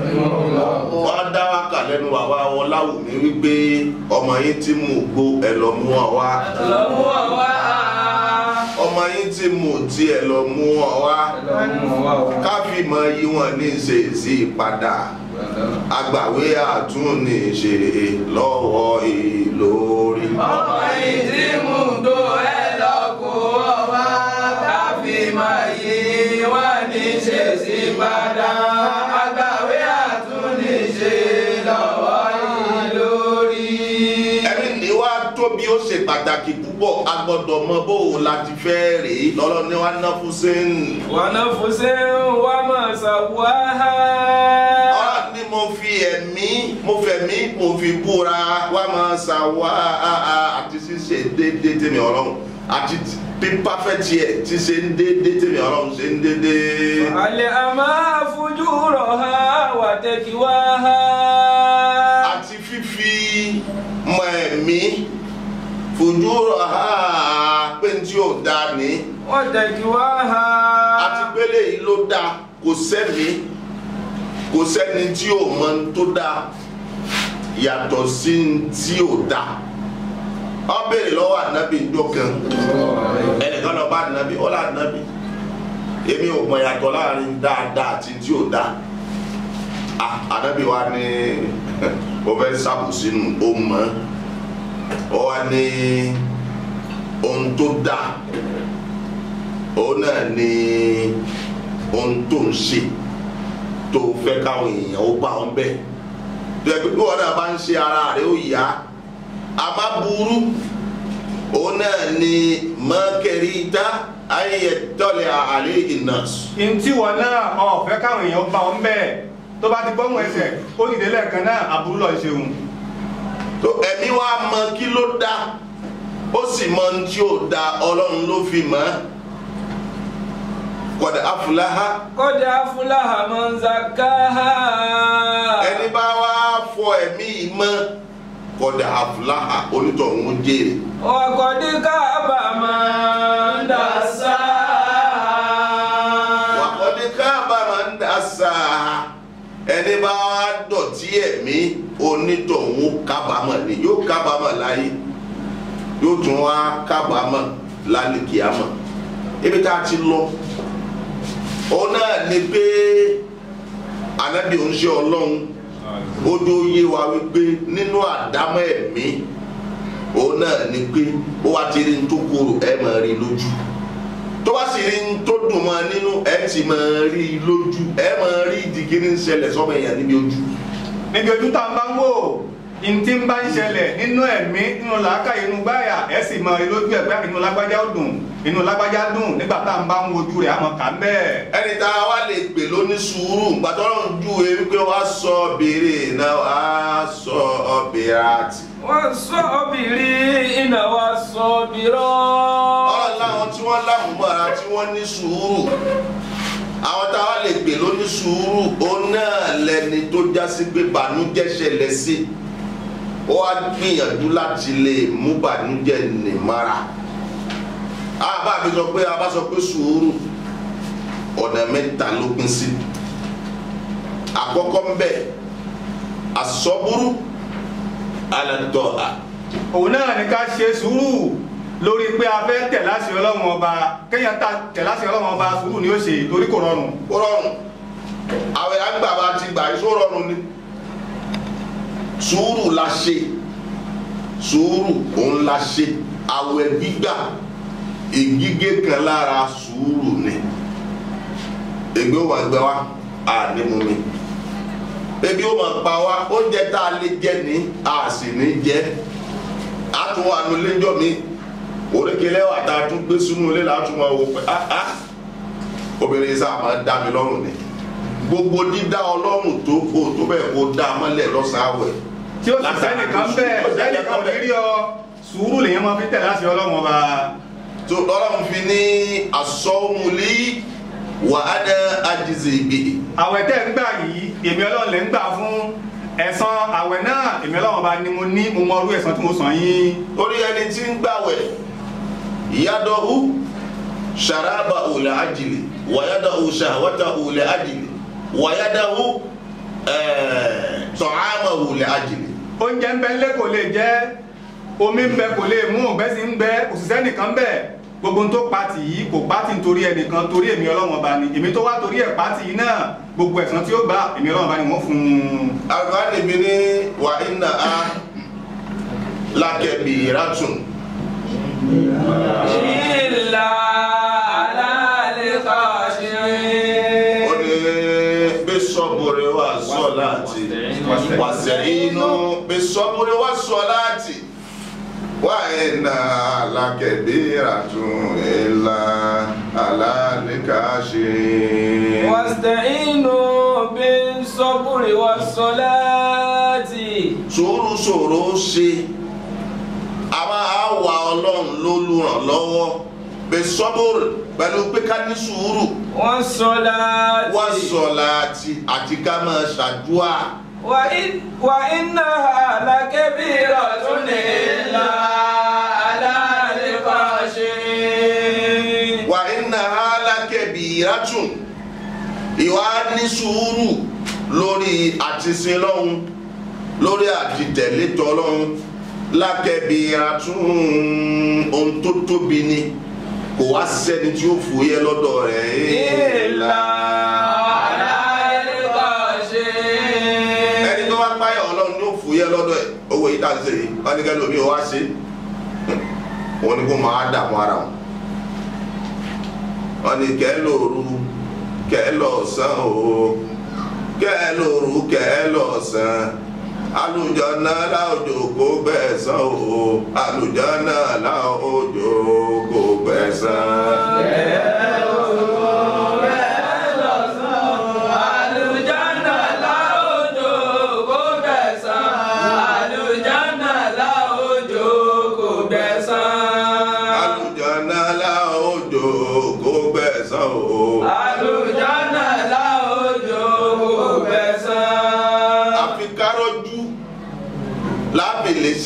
Speaker 5: wọ́n dá wákà lẹ́nu bàbá wọn Láwùmí wípé ọmọ yín tí mò gbó ẹ lọ mú ọ wá.
Speaker 3: lọ mú ọ wá.
Speaker 5: ọmọ yín tí mò tí ẹ lọ mú ọ wá. káfíìmọ̀ yí wọn ní ṣe sí padà agbàwé àtúnní ṣe lọ́wọ́ ìlórí.
Speaker 3: ọmọ yìí tí mò ń gbó ẹ lọ kó ọ wá. káfíìmọ̀ yìí wọ́n ní ṣe sí padà agbàwé àtúnṣe lọ́wọ́ ìlórí.
Speaker 5: ẹ̀mí ni wá tóbi ó ṣe pàtàkì púpọ̀ a gbọ́dọ̀ mọ bó o láti fẹ́ rèé lọ́lọ́ ní wá ná fún sẹ́yìn.
Speaker 3: wa nafsin wa ma sawwaha.
Speaker 5: ọ̀rọ̀ ni mo fi ẹ̀mí mo fẹ̀mí mo fi búra wá máa ṣàwá àti ṣíṣe déédéé tèmi Ọlọ́run àti bí pàfẹ́tì ẹ̀ ti ṣe ń déédéé tèmi Ọlọ́run ṣe ń déédéé.
Speaker 3: al'ama fujuraha wa taqwaha.
Speaker 5: àti fífi mọ ẹ̀mí fujuraha pé tí ò dáa ní.
Speaker 3: wa taqwaha.
Speaker 5: àti pélé yìí ló dáa kò sẹ́mi kò sẹ́ni tí ò mọ tó dáa yàtọ̀ sí tí ò dáa. wọ́n béèrè lọ́wọ́ ànábì ńjọ́ kan ẹnìkan lọ bá ànábì ó là ànábì èmi ò mọ̀ yàtọ̀ láàrin dáadáa àti tí ò dáa. ànábì wa ní o fẹ́ sàbùsí nù ó mọ̀ ó wá ní ohun tó dáa òun náà ní ohun tó ń ṣe tó fẹ́ káwọn èèyàn ó bá wọn bẹ́ẹ̀ tó yẹ pé bí wọn náà bá ń ṣe ara rẹ̀ ó yá àmá burú òun náà ni mọ́kẹ́rìtà ayé tọ́lẹ̀ àlẹ́ ìnàṣù.
Speaker 2: ntí wọn náà ọ̀fẹ́ káwọn èèyàn bá wọn bẹ́ẹ̀ tó bá ti gbọ́mù ẹsẹ̀ ó dìde lẹ́ẹ̀kan náà aburú lọ ṣeun.
Speaker 5: tó ẹ̀mí wa mọ kí ló dá ó sì mọ ohun tí ò dá Ọlọ́run ló fi mọ̀ qad aflaha.
Speaker 3: qad aflaha man zakkaha.
Speaker 5: ẹni bá wá fọ ẹ̀mí mọ́ qad aflaha onítọ̀hún jèrè.
Speaker 3: wa qad khaba man dassaha.
Speaker 5: wa qad khaba man dassaha. ẹni bá wá dọ̀tí ẹ̀mí onítọ̀hún kábàámọ̀ ni yóò kábàámọ̀ láyé yóò tún wá kábàámọ̀ lálìkíyàmọ̀. ibi tá a ti lọ òun náà ni pé ànábì ń ṣe ọlọ́run ojú oyé wa wípé nínú àdámọ́ ẹ̀mí òun náà ni pé ó wá ti rí ní tó korò ẹ máa rí lójú tó bá sì rí ní tó dùn mọ́ nínú ẹ ti máa rí lójú ẹ máa rí ìdíkiri ń ṣẹlẹ̀ sọ́mọ èèyàn níbi ojú.
Speaker 2: níbi ojú tá a bá ń wò ntí ń bá ń ṣẹlẹ̀ nínú ẹ̀mí nínú làákàyè inú gbáyà ẹ sì mọ lójú ẹ̀ pé inú lágbájá ó dùn inú lágbájá dùn nígbà tá à ń bá ń wojú rẹ̀ àmọ́ kà ń bẹ́ẹ̀.
Speaker 5: ẹni tá a wá lè pè lóní sùúrù gbàtọ́rọ̀ ń ju ewu pé wàá sọ béèrè náà wàá sọ béèrè àti.
Speaker 3: wọ́n sọ obìnrin iná wa sọ bírọ́.
Speaker 5: ọ̀rọ̀ láwọn tí wọ́n lámùmọ́ra tí wọ́n ní sùúrù àwọn tá a wá lè pè lóní sùúrù òun náà lẹni tó já sí pé bànújẹ́ ṣẹlẹ̀ sí ó wá gbìyànjú láti lè mú bànújẹ́ nì mára. àbá mi sọ pé a bá sọ pé sùúrù ọ̀nà mẹ́ta ló pín sí. àkọ́kọ́ ń bẹ àsọ́búrú alàtọ̀ à.
Speaker 2: òun náà ní ká ṣe sùúrù lórí pé a fẹ́ tẹ̀ láṣẹ ọlọ́run ọba kéèyàn ta tẹ̀ láṣẹ ọlọ́run ọba sùúrù ni ó ṣe torí kò rọrùn.
Speaker 5: ó rọrùn àwẹ̀ àgbà bá ti gbà yìí só rọrùn ni. sùúrù la ṣe sùúrù òun la ṣe àwẹ̀ gbígbà ìgígé kan lára sùúrù ni. ègbé ó wà gbẹ wá àní mú mi ebi ó máa pa wá oúnjẹ tá a lè jẹ ní a sì ní jẹ a tún wà nù lẹ́jọ́ mi òrékelẹ́ wà tá a tún gbé sínú ilé láti wọn wò pé ah ah obìnrin sáà máa dá mi lọ́rùn ni gbogbo dídá ọlọ́run tó kó tó bẹ́ẹ̀ kó dá mọ́lẹ̀ lọ́sàn-án àwẹ̀.
Speaker 2: tí ó sì sẹ́nìkan bẹ́ẹ̀ sẹ́nìkan lè rí ọ sùúrù lèyàn máa fi tẹ̀ láṣẹ ọlọ́run ọba.
Speaker 5: tó ọlọ́run fi ní asọ́mùlí wà á dá ajíze ìgbé.
Speaker 2: àwẹ̀ tẹ́ ń gbà yìí èmi ọlọ́run lè ń gbà fún ẹ̀san àwẹ̀ náà èmi ọlọ́run ọba ni mo ní mo mọ orú ẹ̀san tí mo sàn yín.
Speaker 5: orí ẹni tí ń gbàwẹ̀ yádọ́hù ṣàrábà òlẹ̀ àjìlì wàyádọ́hù ṣàwátà òlẹ̀ àjìlì wàyádọ́hù tọ̀hámà òlẹ̀ àjìlì.
Speaker 2: oúnjẹ ń bẹ ńlẹ̀ kò lè jẹ omi ń bẹ kò lè mú ọ̀gbẹ́ sí ń bẹ òṣìṣẹ́ nìkan bẹ́ẹ̀ gbogbo tó pati yìí kò pati nítorí ẹnìkan torí èmi ọlọ́run ọba ni èmi tó wá torí ẹ̀ pati yìí náà gbogbo ẹ̀san tí ó gbà èmi ọlọ́run ọba ni wọ́n fún un.
Speaker 5: àgbà níbi ní wà iná a lákẹ́bì rátùn.
Speaker 3: ìlà alálẹ́ kọ́ṣẹ́.
Speaker 5: ó ní bí sọ́bùrẹ́ wà sọ láti wàṣẹ inú bí sọ́bùrẹ́ wà sọ láti. وإن لكبيرة إلا على الكاشفين
Speaker 3: واستعينوا بالصبر والصلاة.
Speaker 5: sùúrù ṣòro ṣe a máa wà ọlọ́run lólùrànlọ́wọ́ bẹ sọ́bùrù pẹ̀lú pé ká ní sùúrù.
Speaker 3: والصلاة.
Speaker 5: والصلاة àti ká máa ṣàdúà.
Speaker 3: وإن وإنها لكبيرة إلا على الخاشعين.
Speaker 5: وإنها لكبيرة ìwà ní sùúrù lórí àtisìn lọ́hún lórí àtìtẹ̀lé tọ́lọ́hún lákẹ́bíratún ohun tó tóbi ni kò wá sẹ́ni tí ó fòye lọ́dọ̀ rẹ̀.
Speaker 3: إلا على
Speaker 5: fúyẹ́ lọ́dọ̀ ẹ̀ owó yìí tàbí sèyí wọ́n ní kẹ́lẹ́ omi ò wá ṣe wọ́n ní kó máa dààmú ara wọn. wọ́n ní kẹ́ lóru kẹ́ lọ́sàn o kẹ́ lóru kẹ́ lọ́sàn àlùjánnà láòjò kó gbẹ̀san o àlùjánnà láòjò kó gbẹ̀san.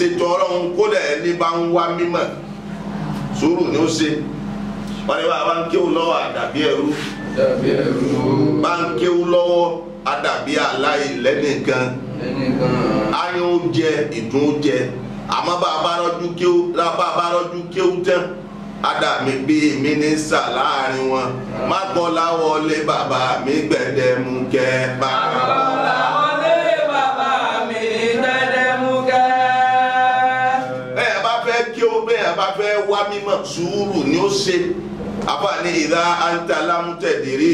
Speaker 5: ṣètò ọlọ́run kódà ẹni bá ń wá mímọ̀ sùúrù ni ó ṣe wọ́n ní bá ń kéwú lọ́wọ́ àdàbí ẹrú
Speaker 3: dàbí ẹrú
Speaker 5: bá ń kéwú lọ́wọ́ àdàbí aláìlẹ́nìkan ayọ̀ ó jẹ ìdùn ó jẹ àmọ́ bá a bá rọ́jú kéwú bá a bá rọ́jú kéwú tán adàmì bíi mínísà láàrin wọn má gbọ́ láwọlé bàbá mi gbẹ̀dẹ̀mukẹ́ má gbọ́ láwọlé bàbá mi gbẹ̀dẹ̀mukẹ́. bẹ́ẹ̀ bá fẹ́ kí ó bẹ́ẹ̀ bá fẹ́ wá mímọ̀ sùúrù ni ó ṣe àfààní ìdá antalámútẹ̀dìrí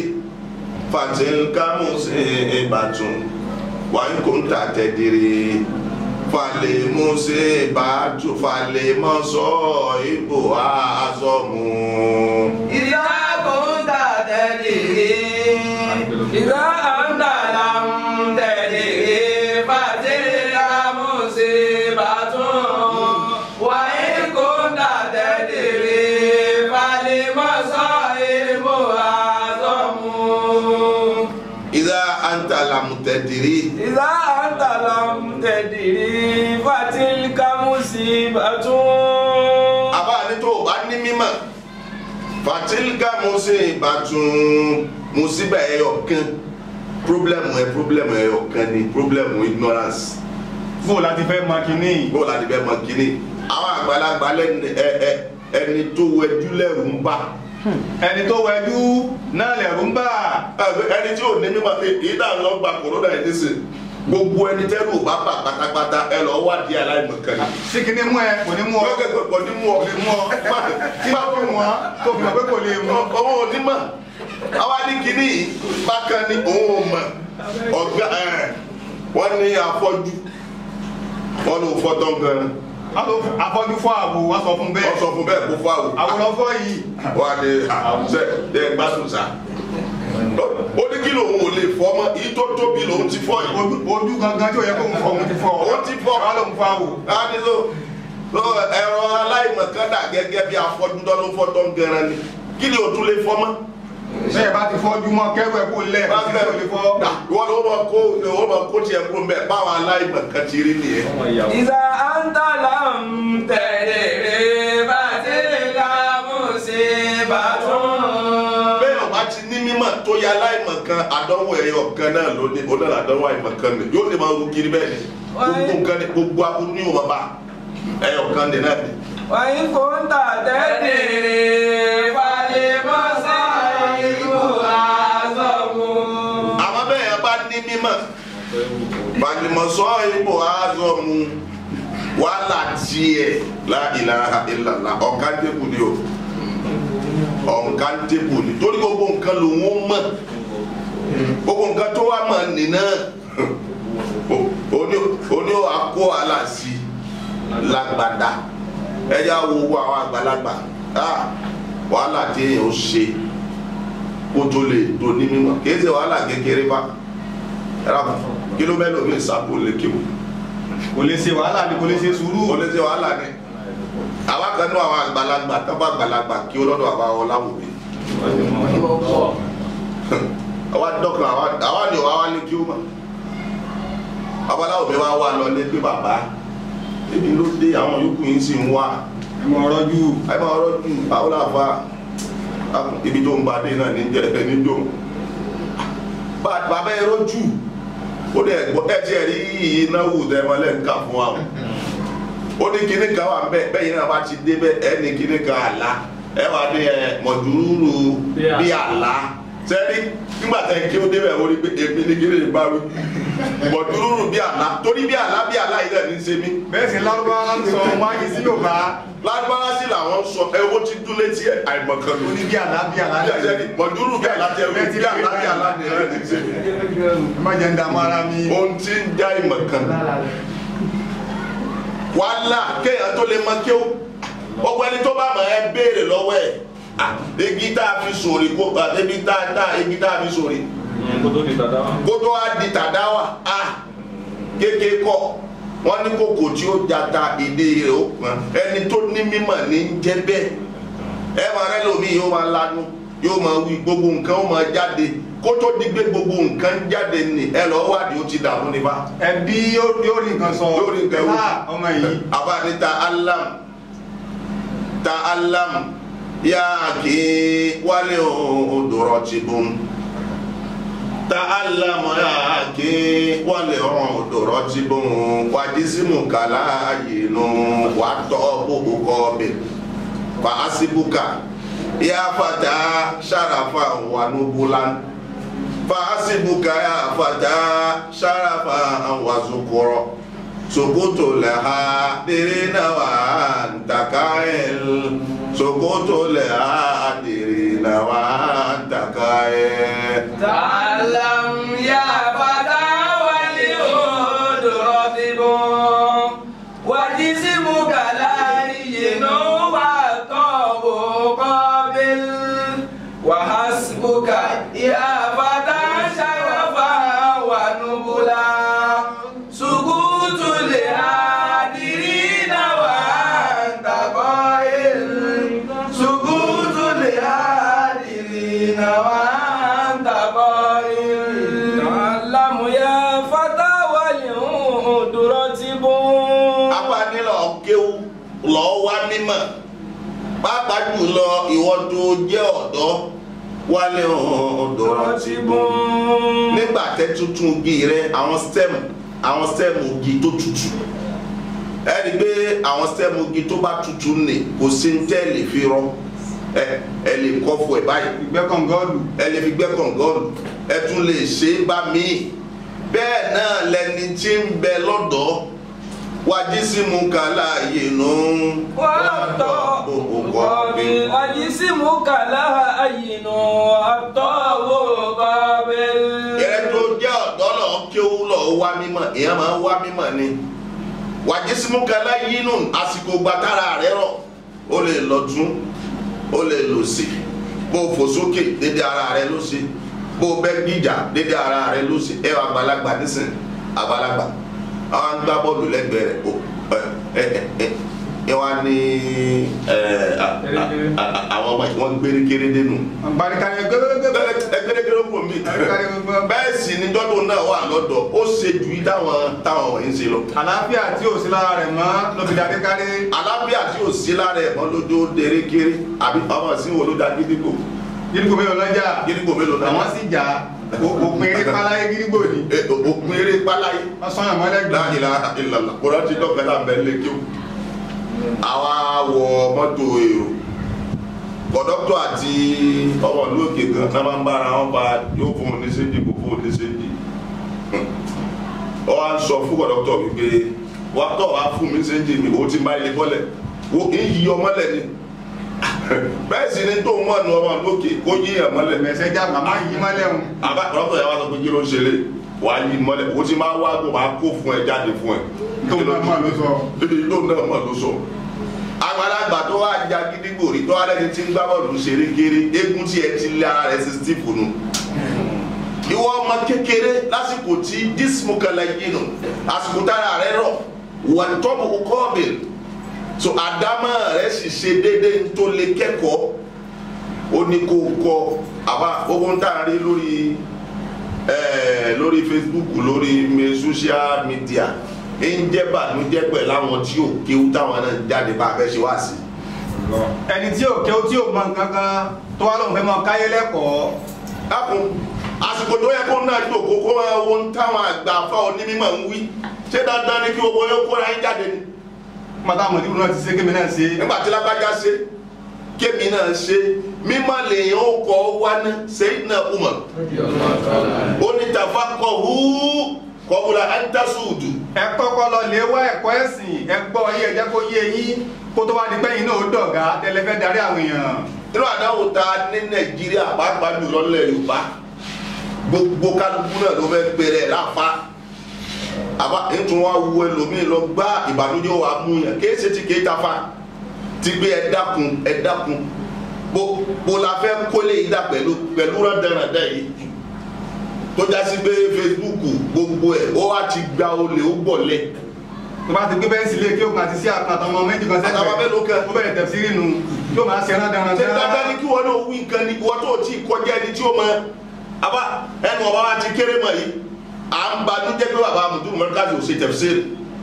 Speaker 5: fatilkamusi ìbàtún wàá kó ń tà tẹ̀dìrí falẹ̀ mọ́sẹ̀ bàtú falẹ̀ mọ́sọ̀ ìbò àzọ̀mù.
Speaker 3: ìdá kòńtà tẹ̀lé ìdá àǹtàlà ń tẹ̀lé fàtẹ́lá mọ́sẹ̀ bàtún wàyí kòńtà tẹ̀lé falẹ̀ mọ́sọ̀ ìbò àzọ̀mù.
Speaker 5: ìdá àǹtàlà ń tẹ̀dìrí.
Speaker 3: ìdá àǹtàlà ń tẹ̀dìrí fatilka musibatun.
Speaker 5: àbá ní tó o bá ní mímọ̀ fatilka musibatun musiba ẹyọ kan problème ẹ problème ẹyọ kan ni problème ignorance.
Speaker 2: bó o láti fẹ́ mọ kínní.
Speaker 5: bó o láti fẹ́ mọ kínní. àwọn àgbàlagbà lẹ́nu ẹ ẹ ẹni tó wẹjú lẹ́rù ń bà.
Speaker 2: ẹni tó wẹjú náà lẹ̀rù ń bà.
Speaker 5: ẹni tí ò ní mímọ̀ èyí dà ń lọ gba kòrónà yìí nísìn gbogbo ẹni tẹ́lú ò bá bà pátápátá ẹ lọ wádìí aláìmọ̀kan ni.
Speaker 2: sí kí ni mú ẹ kò ní mú ọ.
Speaker 5: kò ní mú ọ.
Speaker 2: kò ní mú ọ. tí bá fi mú ọ tó fi mọ̀ pé kò lè mú ọ.
Speaker 5: òun ò ní mọ̀ àwa ní kíní bákan ni òun ò mọ̀ ọ̀gá ẹ̀ wọ́n ní afọ́jú wọ́n ní òfọ́tọ́ gan-an.
Speaker 2: afọ́jú fọ́ àwò wọ́n sọ fún bẹ́ẹ̀.
Speaker 5: wọ́n sọ fún bẹ́ẹ̀ kó fọ́ àwò.
Speaker 2: àwòrán fọ́ yìí.
Speaker 5: wọ́n á ní àwùjẹ ẹ̀ gbásùn sá. ó ní kí lòun ò lè fọ́ mọ́ èyí tó tóbi lòun ti fọ́ yìí.
Speaker 2: ojú gangan tí ó yẹ kó ń fọ́ òun ti fọ́.
Speaker 5: òun ti fọ́.
Speaker 2: wọ́n ló ń fọ́ àwò.
Speaker 5: á ní ló ẹ̀rọ aláìmọ̀kan dà gẹ́gẹ́ bí afọ́jú dọ́nú fọ́tọ́ ń gẹran ni kí ni o tún lè fọ́ mọ́.
Speaker 2: bẹ́ẹ̀ bá ti fọ́jú mọ́ kẹ́rù ẹ̀ kó lẹ̀ kó sì lè fọ́.
Speaker 5: wọ́n ló mọ̀ kó ó mọ̀ kó tiẹ̀ kó mbẹ́ báwọn aláìmọ̀kan ti rí nìyẹn.
Speaker 3: ìdá àǹtàlà ń tẹ̀lé fatilka musibatun.
Speaker 5: bẹ́ẹ̀ ọba ti ní mímọ̀ tó yẹ aláìmọ̀kan àdánwò ẹ̀yọ kan náà lónìí ó náà àdánwò àìmọ̀kan ni yóò lè máa ru kiri bẹ́ẹ̀ ni gbogbo nǹkan ni gbogbo aburú ní ìwọ̀n bá ẹ̀yọ kan ní náà ni.
Speaker 3: wàyí kòńtà tẹ̀lé falẹ̀ mọ́sọ̀ ìbò àzọ̀mù.
Speaker 5: àmọ́ bẹ́ẹ̀ yẹn bá ní mímọ̀ balimọ̀sọ́ ìbò àzọ̀mù wàhálà tiẹ̀ la ilaha illallah ọ̀kàntẹ́kù ni o ọ̀nkàntẹ́kù ni torí gbogbo nǹkan lòun ó mọ̀ gbogbo nǹkan tó wà mọ̀ nìna oní o àkó wàhálà sí lágbàdá ẹ̀yà wo wo àwọn àgbàlagbà wàhálà tí èèyàn ó ṣe kó tó lè tó ní mímọ̀ kì í ṣe wàhálà kékeré bá kílómẹ́lò mi ìsàpò lè kéwù.
Speaker 2: kò lè ṣe wàhálà ni kò lè ṣe sùúrù.
Speaker 5: kò lè ṣe wàhálà ni àwa kan ní àwọn àgbàlagbà tábà àgbàlagbà kí ó lọ́dọ̀ àwa ọláwùmí. àwa dọ́kàn àwa ni àwa ní kí ó mọ̀ àwa ọláwùmí wa wà lọ lé pé bàbá ebi ló dé àwọn yòókù yìí sì ń wá.
Speaker 2: ẹ mọ ọ̀rọ̀ jù.
Speaker 5: ẹ mọ ọ̀rọ̀ jù àwọn làfà ibi tó ń ba dé náà ní jẹ ní dòun. bàbá ẹ rọ́jù ó dẹ̀ gbọ́ ẹ tiẹ̀ rí ìnáwó tẹ̀mọ́lẹ̀ ń kà fún wa ó ní kíní kan wà bẹ́ẹ̀ bẹ́ẹ̀ yìí náà bá ti dé bẹ́ẹ̀ ẹ ní kíní kan àlá ẹ wà ní ẹ mọ̀júrúrú bí àlá sẹ́ni nígbà tẹ̀ kí ó débẹ̀ ó rí pé èmi ní kíní ìbá wí mọ̀júrúrú bí àlá torí bí àlá bí àlá yìí náà ní ṣe mí.
Speaker 2: bẹ́ẹ̀ sì lárúbáwá ń sọ wáyé sí Yorùbá.
Speaker 5: lárúbáwá sí làwọn sọ ẹ owó ti dún létí ẹ àìmọ̀kan ló.
Speaker 2: ó ní bí àlá bí àlá
Speaker 5: ní mọ̀júrúrú bí àlá tẹ wí bí àlá bí àlá ní ẹ ní ṣe mí.
Speaker 2: ẹ má jẹ́ ń dààmú ara mi.
Speaker 5: ohun tí ń já ìmọ̀kan wàhálà kéèyàn tó lè mọ kí ó ọgbọ ẹni tó bá mọ ẹ béèrè lọ́wọ́ ẹ egi tá a fi sòrè kó ebi tá a tá egi tá a fi sòrè kótó á di tàdáwà a kéke kọ wọn ní kòkò tí ó jata ìdí rẹ̀ ó pọn ẹni tó ní mímọ̀ ní ń jẹ bẹ́ẹ̀ ẹ máa rẹ lómi yóò máa lanu yóò máa wí gbogbo nǹkan ó máa jáde kó tó di gbé gbogbo nǹkan jáde ní ẹ lọ wádìí ó ti dààmú nípa.
Speaker 2: ẹbí yóò rí nǹkan sọ
Speaker 5: yóò rí nǹkan wò.
Speaker 2: ọmọ yìí.
Speaker 5: àbá ní ta alam ta alam yá kí wálé òdòrò ti bùn ta alam yá kí wálé òdòrò ti bùn wàdísímù kàlá yìí nù wà tọ́ gbogbo kọ́ bẹ̀ fa asibuka yá fata sarafa wà nubulan. Fasibuka ya fata sharafa wa zukuro sokoto leha dirina wa ntakael sokoto leha dirina wa ntakael.
Speaker 3: Ta'allam ya fata wali uduratibu wa jismuka layyinu wa tabu qabil wa hasbuka ya
Speaker 5: lọ wá mímọ̀ pàápàá jùlọ ìwọ tó jẹ́ ọ̀dọ́ wálé ọ̀dọ́ ti bùn. nígbà tẹ́ tuntun igi rẹ àwọn stem àwọn stem igi tó tutù ẹ rí i pé àwọn stem igi tó bá tutù nì kò sí ní tẹ́ lè fi rọ ẹ ẹ lè kọ́ fún ẹ báyìí.
Speaker 2: gbẹ́ kọ̀ǹgọ́ọ̀lù.
Speaker 5: ẹ lè fi gbẹ́ kọ̀ǹgọ́ọ̀lù ẹ tún lè ṣe é bá mi bẹ́ẹ̀ náà lẹni tí ń bẹ lọ́dọ̀ wajisimu kala yinu
Speaker 3: wato ukobi wajisimu kala yinu wato ukobi.
Speaker 5: ẹ̀rẹ́ tó jẹ́ ọ̀dọ́ lọ kí ó lọ wá mímọ̀ èèyàn máa ń wá mímọ̀ ni wajisimu kala yinu àsìkò gbàtàrà rẹ̀ rọ̀ ó lè lọ tún ó lè lò sí bó fò sókè dédé ara rẹ̀ ló ṣe bó bẹ́ gbìjà dédé ara rẹ̀ ló ṣe ẹ wà àgbàlagbà nísìn àgbàlagbà àwọn gbá bọ́ọ̀lù lẹ́gbẹ̀ẹ́ rẹ̀ o ẹ ẹ ẹ wá ní àwọn ọmọ ìwọ̀n gbérékéré dénú.
Speaker 2: barikari gbẹgbẹgbẹ.
Speaker 5: ẹgbẹ́rẹ́gbẹ́rẹ́ kò mí. bẹ́ẹ̀ sì ni dọ́dún náà wà lọ́dọ̀ ó ṣe ju táwọn táwọn wọ̀nyí ṣe lọ.
Speaker 2: àlàáfíà tí ò sí lára rẹ̀ mọ́ ló fi darí kárí.
Speaker 5: àlàáfíà tí ò sí lára rẹ̀ mọ́ lójó dérékéré àbí ọmọ sí wo ló da gídígbò.
Speaker 2: gídígbò mélòó lọ́jà.
Speaker 5: gídígbò mélòó lọ́jà.
Speaker 2: àwọn sì jà òpin eré páláyé gídígbò ni.
Speaker 5: òpin eré páláyé.
Speaker 2: wọ́n sọ̀rọ̀ mọ́lẹ́gbẹ̀ẹ́.
Speaker 5: La ilaha illallah kóra ti dọ́kẹ́ náà bẹ́ẹ̀ lé kí o. àwa wọ mọ́tò èrò kọ̀dọ́tọ̀ àti ọmọ ìlú òkè kan náà máa ń bára wọn bá yóò fún un ní séjì kò fún un ní séjì. ọ wá ń sọ fún kọ̀dọ́tọ̀ wípé wà á tọ̀ wá fún mi séjì mi ó ti máa ilé bọ́lẹ̀ wo kì í yí ọmọlẹ̀ ni bẹ́ẹ̀ sì ni tó ń mọ̀ ní ọmọ ìlú òkè kó yí ẹ̀ mọ́lẹ̀.
Speaker 2: mẹsẹ̀ já màmá yí mọ́lẹ̀ mu.
Speaker 5: àbá kọ̀dọ́tọ̀ yà wá sọ pé kí ló ń ṣe lé wà á yí mọ́lẹ̀ o ti máa wá kó máa kó fún ẹ jáde fún ẹ.
Speaker 2: tó náà mọ̀ ló sọ.
Speaker 5: tó náà mọ̀ ló sọ. àgbàlagbà tó wá ja gidigbo rí tó wá lẹ́ni tí ń gbá bọ́ọ̀lù ṣeré kéré eégún tí ẹ ti lé ara rẹ̀ sí steve nù. ìwọ ọmọ kékeré lásìkò tí dísmùkàlà yìí nù àsìkò tára rẹ̀ rọ̀ wà tọ́pù kọ́ọ̀bìl so àdámọ́ rẹ̀ sì ṣe déédéé tó lè kẹ́kọ̀ọ́ ó ní kó kọ́ àbá gbogbo ń tà rí lórí lórí Facebook lórí social media ń jẹ́ bànújẹ́ pẹ̀lú àwọn tí ò kéwú táwọn náà jáde bá fẹ́ ṣe wá sí.
Speaker 2: ẹni tí ò kéwú tí ò mọ nǹkan kan tó wá lóun fẹ́ mọ káyé lẹ́kọ̀ọ́.
Speaker 5: dákun àsìkò tó yẹ kó náà jòkó kó máa wo táwọn àgbà afọ onímọ̀ ń wí ṣé dandan ni kí owó yóò kóra yín jáde ni.
Speaker 2: mọ̀tà àmọ̀dé náà ti ṣe kémi náà ṣe.
Speaker 5: nígbà tí lágbájá ṣe kémi náà ṣe mímọ̀ lèèyàn ó kọ́ wá ná Sayyidina Umar onítàfà kọ̀ hú kọ́bùlà ẹ̀ńtàṣùdù.
Speaker 2: ẹ kọ́kọ́ lọ lè wá ẹ̀kọ́ ẹ̀sìn ẹ gbọ́ yé ẹ jẹ́ kó yé yín kó tó wá di pẹ́yìn náà ó dọ̀gá tẹ́lẹ̀ fẹ́ darí àwọn èèyàn.
Speaker 5: nínú àdáwò ta ní Nàìjíríà pàápàá jùlọ nílẹ̀ Yorùbá gbogbo kálukú náà ló fẹ́ gbẹrẹ láfa àbá ètò wa wu ẹlòmíì lọ gbá ìbànújẹ́ wa mú yàn kí ẹsẹ̀ ti kéé ta fa ti gbé ẹ dákun ẹ dákun bó bó la fẹ́ kólé yìí dà pẹ̀lú pẹ̀lú rẹ̀dẹ̀rẹ̀dẹ̀ yìí tó jásí pé Facebook gbogbo ẹ̀ ó wá ti gba olè ó gbọ̀lẹ̀.
Speaker 2: tó bá ti gbé bẹ́ẹ̀ sílé kí o kàn ti sí àtàwọn méjì kan sẹ́kẹ̀ẹ́
Speaker 5: àtàwọn mélòó kan
Speaker 2: ó bẹ̀rẹ̀ tẹ̀sí rínú yóò máa ṣe ẹran dáná.
Speaker 5: ṣé dáadáa ni kí wọn náà wí nǹkan ni wọn tó ti kọjá ẹni tí ó máa àbá ẹnu ọba wa ti kéré mọ̀ yìí à ń banú jẹ́ pé bàbá Mudiru Markazi ò ṣe tafsir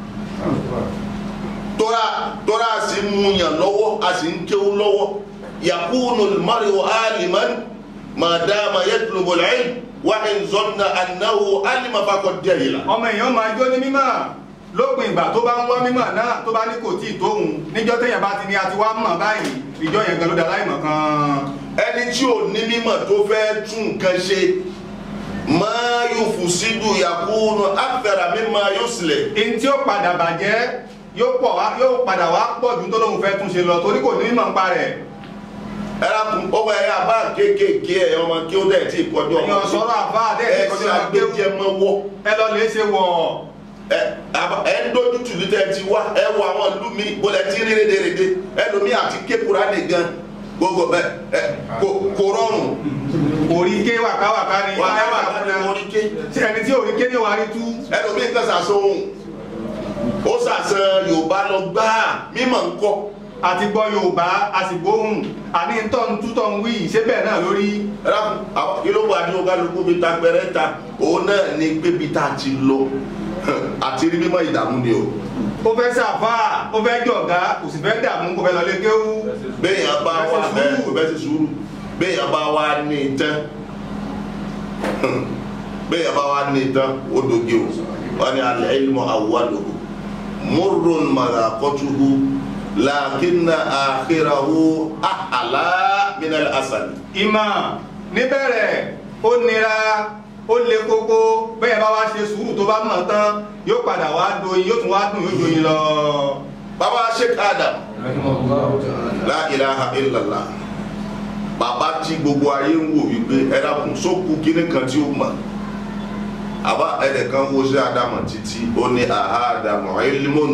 Speaker 5: tora tora a sì mú yàn lọ́wọ́ a sì ń kéwú lọ́wọ́ yakunu al-mar'u aliman ma dama yatlubu al-ilm wa in zanna annahu alima faqad jahila.
Speaker 2: ọmọ èèyàn máa jó ní mímọ̀ lópin ìgbà tó bá ń wá mímọ̀ náà tó bá ní kò tí ì tóhun níjọ́ téèyàn bá ti ní àti wá mọ̀ báyìí ìjọ yẹn gan ló dá láìmọ̀ kan.
Speaker 5: ẹni tí ò ní mímọ̀ tó fẹ́ tún nǹkan ṣe máa yóò fùsídù yakunu akthara mimma yuslih.
Speaker 2: èyí tí ó padà bàjẹ́ yóò pọ̀ wá yóò padà wá pọ̀ ju tó lóun fẹ́ tún ṣe lọ torí kò ní mímọ̀ ń pa rẹ̀.
Speaker 5: ẹ̀rọ ọmọ ẹ̀yà bá kéékèèké ẹ̀ ọmọ kí ó dẹ̀ tí ì kọjú ọmọ
Speaker 2: èèyàn sọ̀rọ̀ àbá àdé ẹ̀
Speaker 5: ẹ̀sìn agbẹ́jẹmọ́wọ́
Speaker 2: ẹ lọ lè ṣe wọ̀
Speaker 5: ẹ ń dojú tùlú tẹ ti wá ẹ wọ àwọn ìlú mi bọ́lẹ̀ tí rí rédèrèdè ẹlòmí àti kékura nìgan gbogbo ẹ kò rọrùn.
Speaker 2: òríkè wàkàwàkà ni
Speaker 5: wàkàwàkà ni òríkè.
Speaker 2: tí ẹni tí òríkè ní wàá rí tú.
Speaker 5: ẹlòmí nǹkan sàṣọ ohun ó sàṣọ Yorùbá lọ gbáà mímọ̀ ń kọ́.
Speaker 2: àti gbọ́ Yorùbá a sì gbóhùn àní tọ́ ń tútọ́ ń wí ṣé bẹ́ẹ̀ náà lórí.
Speaker 5: ẹ̀rọ kí ló wà ní ọgálùkù bíi ta pẹrẹ ta òun náà ní pé bíi ta ti lọ àti rí mímọ̀ ìdààmú ni o.
Speaker 2: ó fẹ́ sàfà ó fẹ́ jọ̀gá kò sì fẹ́ dààmú kò fẹ́ lọ lé kéwú.
Speaker 5: béèyàn bá wà ẹ kò fẹ́ ṣe sùúrù béèyàn bá wà ní tán béèyàn bá wà ní tán ó doge o wọn ni al-ilmu awwaluhu murrun madaqatuhu lakinna akhirahu ahla min al-asal. ìmọ̀ níbẹ̀rẹ̀ ó nira ó lé kókó bẹ́ẹ̀ bá wá ṣe sùúrù tó bá mọ̀ tán yóò padà wá doyin yóò tún wá dùn yóò doyin lọ. bàbá Sheikh Adam la ilaha illallah bàbá tí gbogbo ayé ń wò wípé ẹ̀dàkùn sókù kíní kan tí ó mọ̀ àbá ẹnìkan wo sí Adamu títí ó ní àhá Adamu ilmun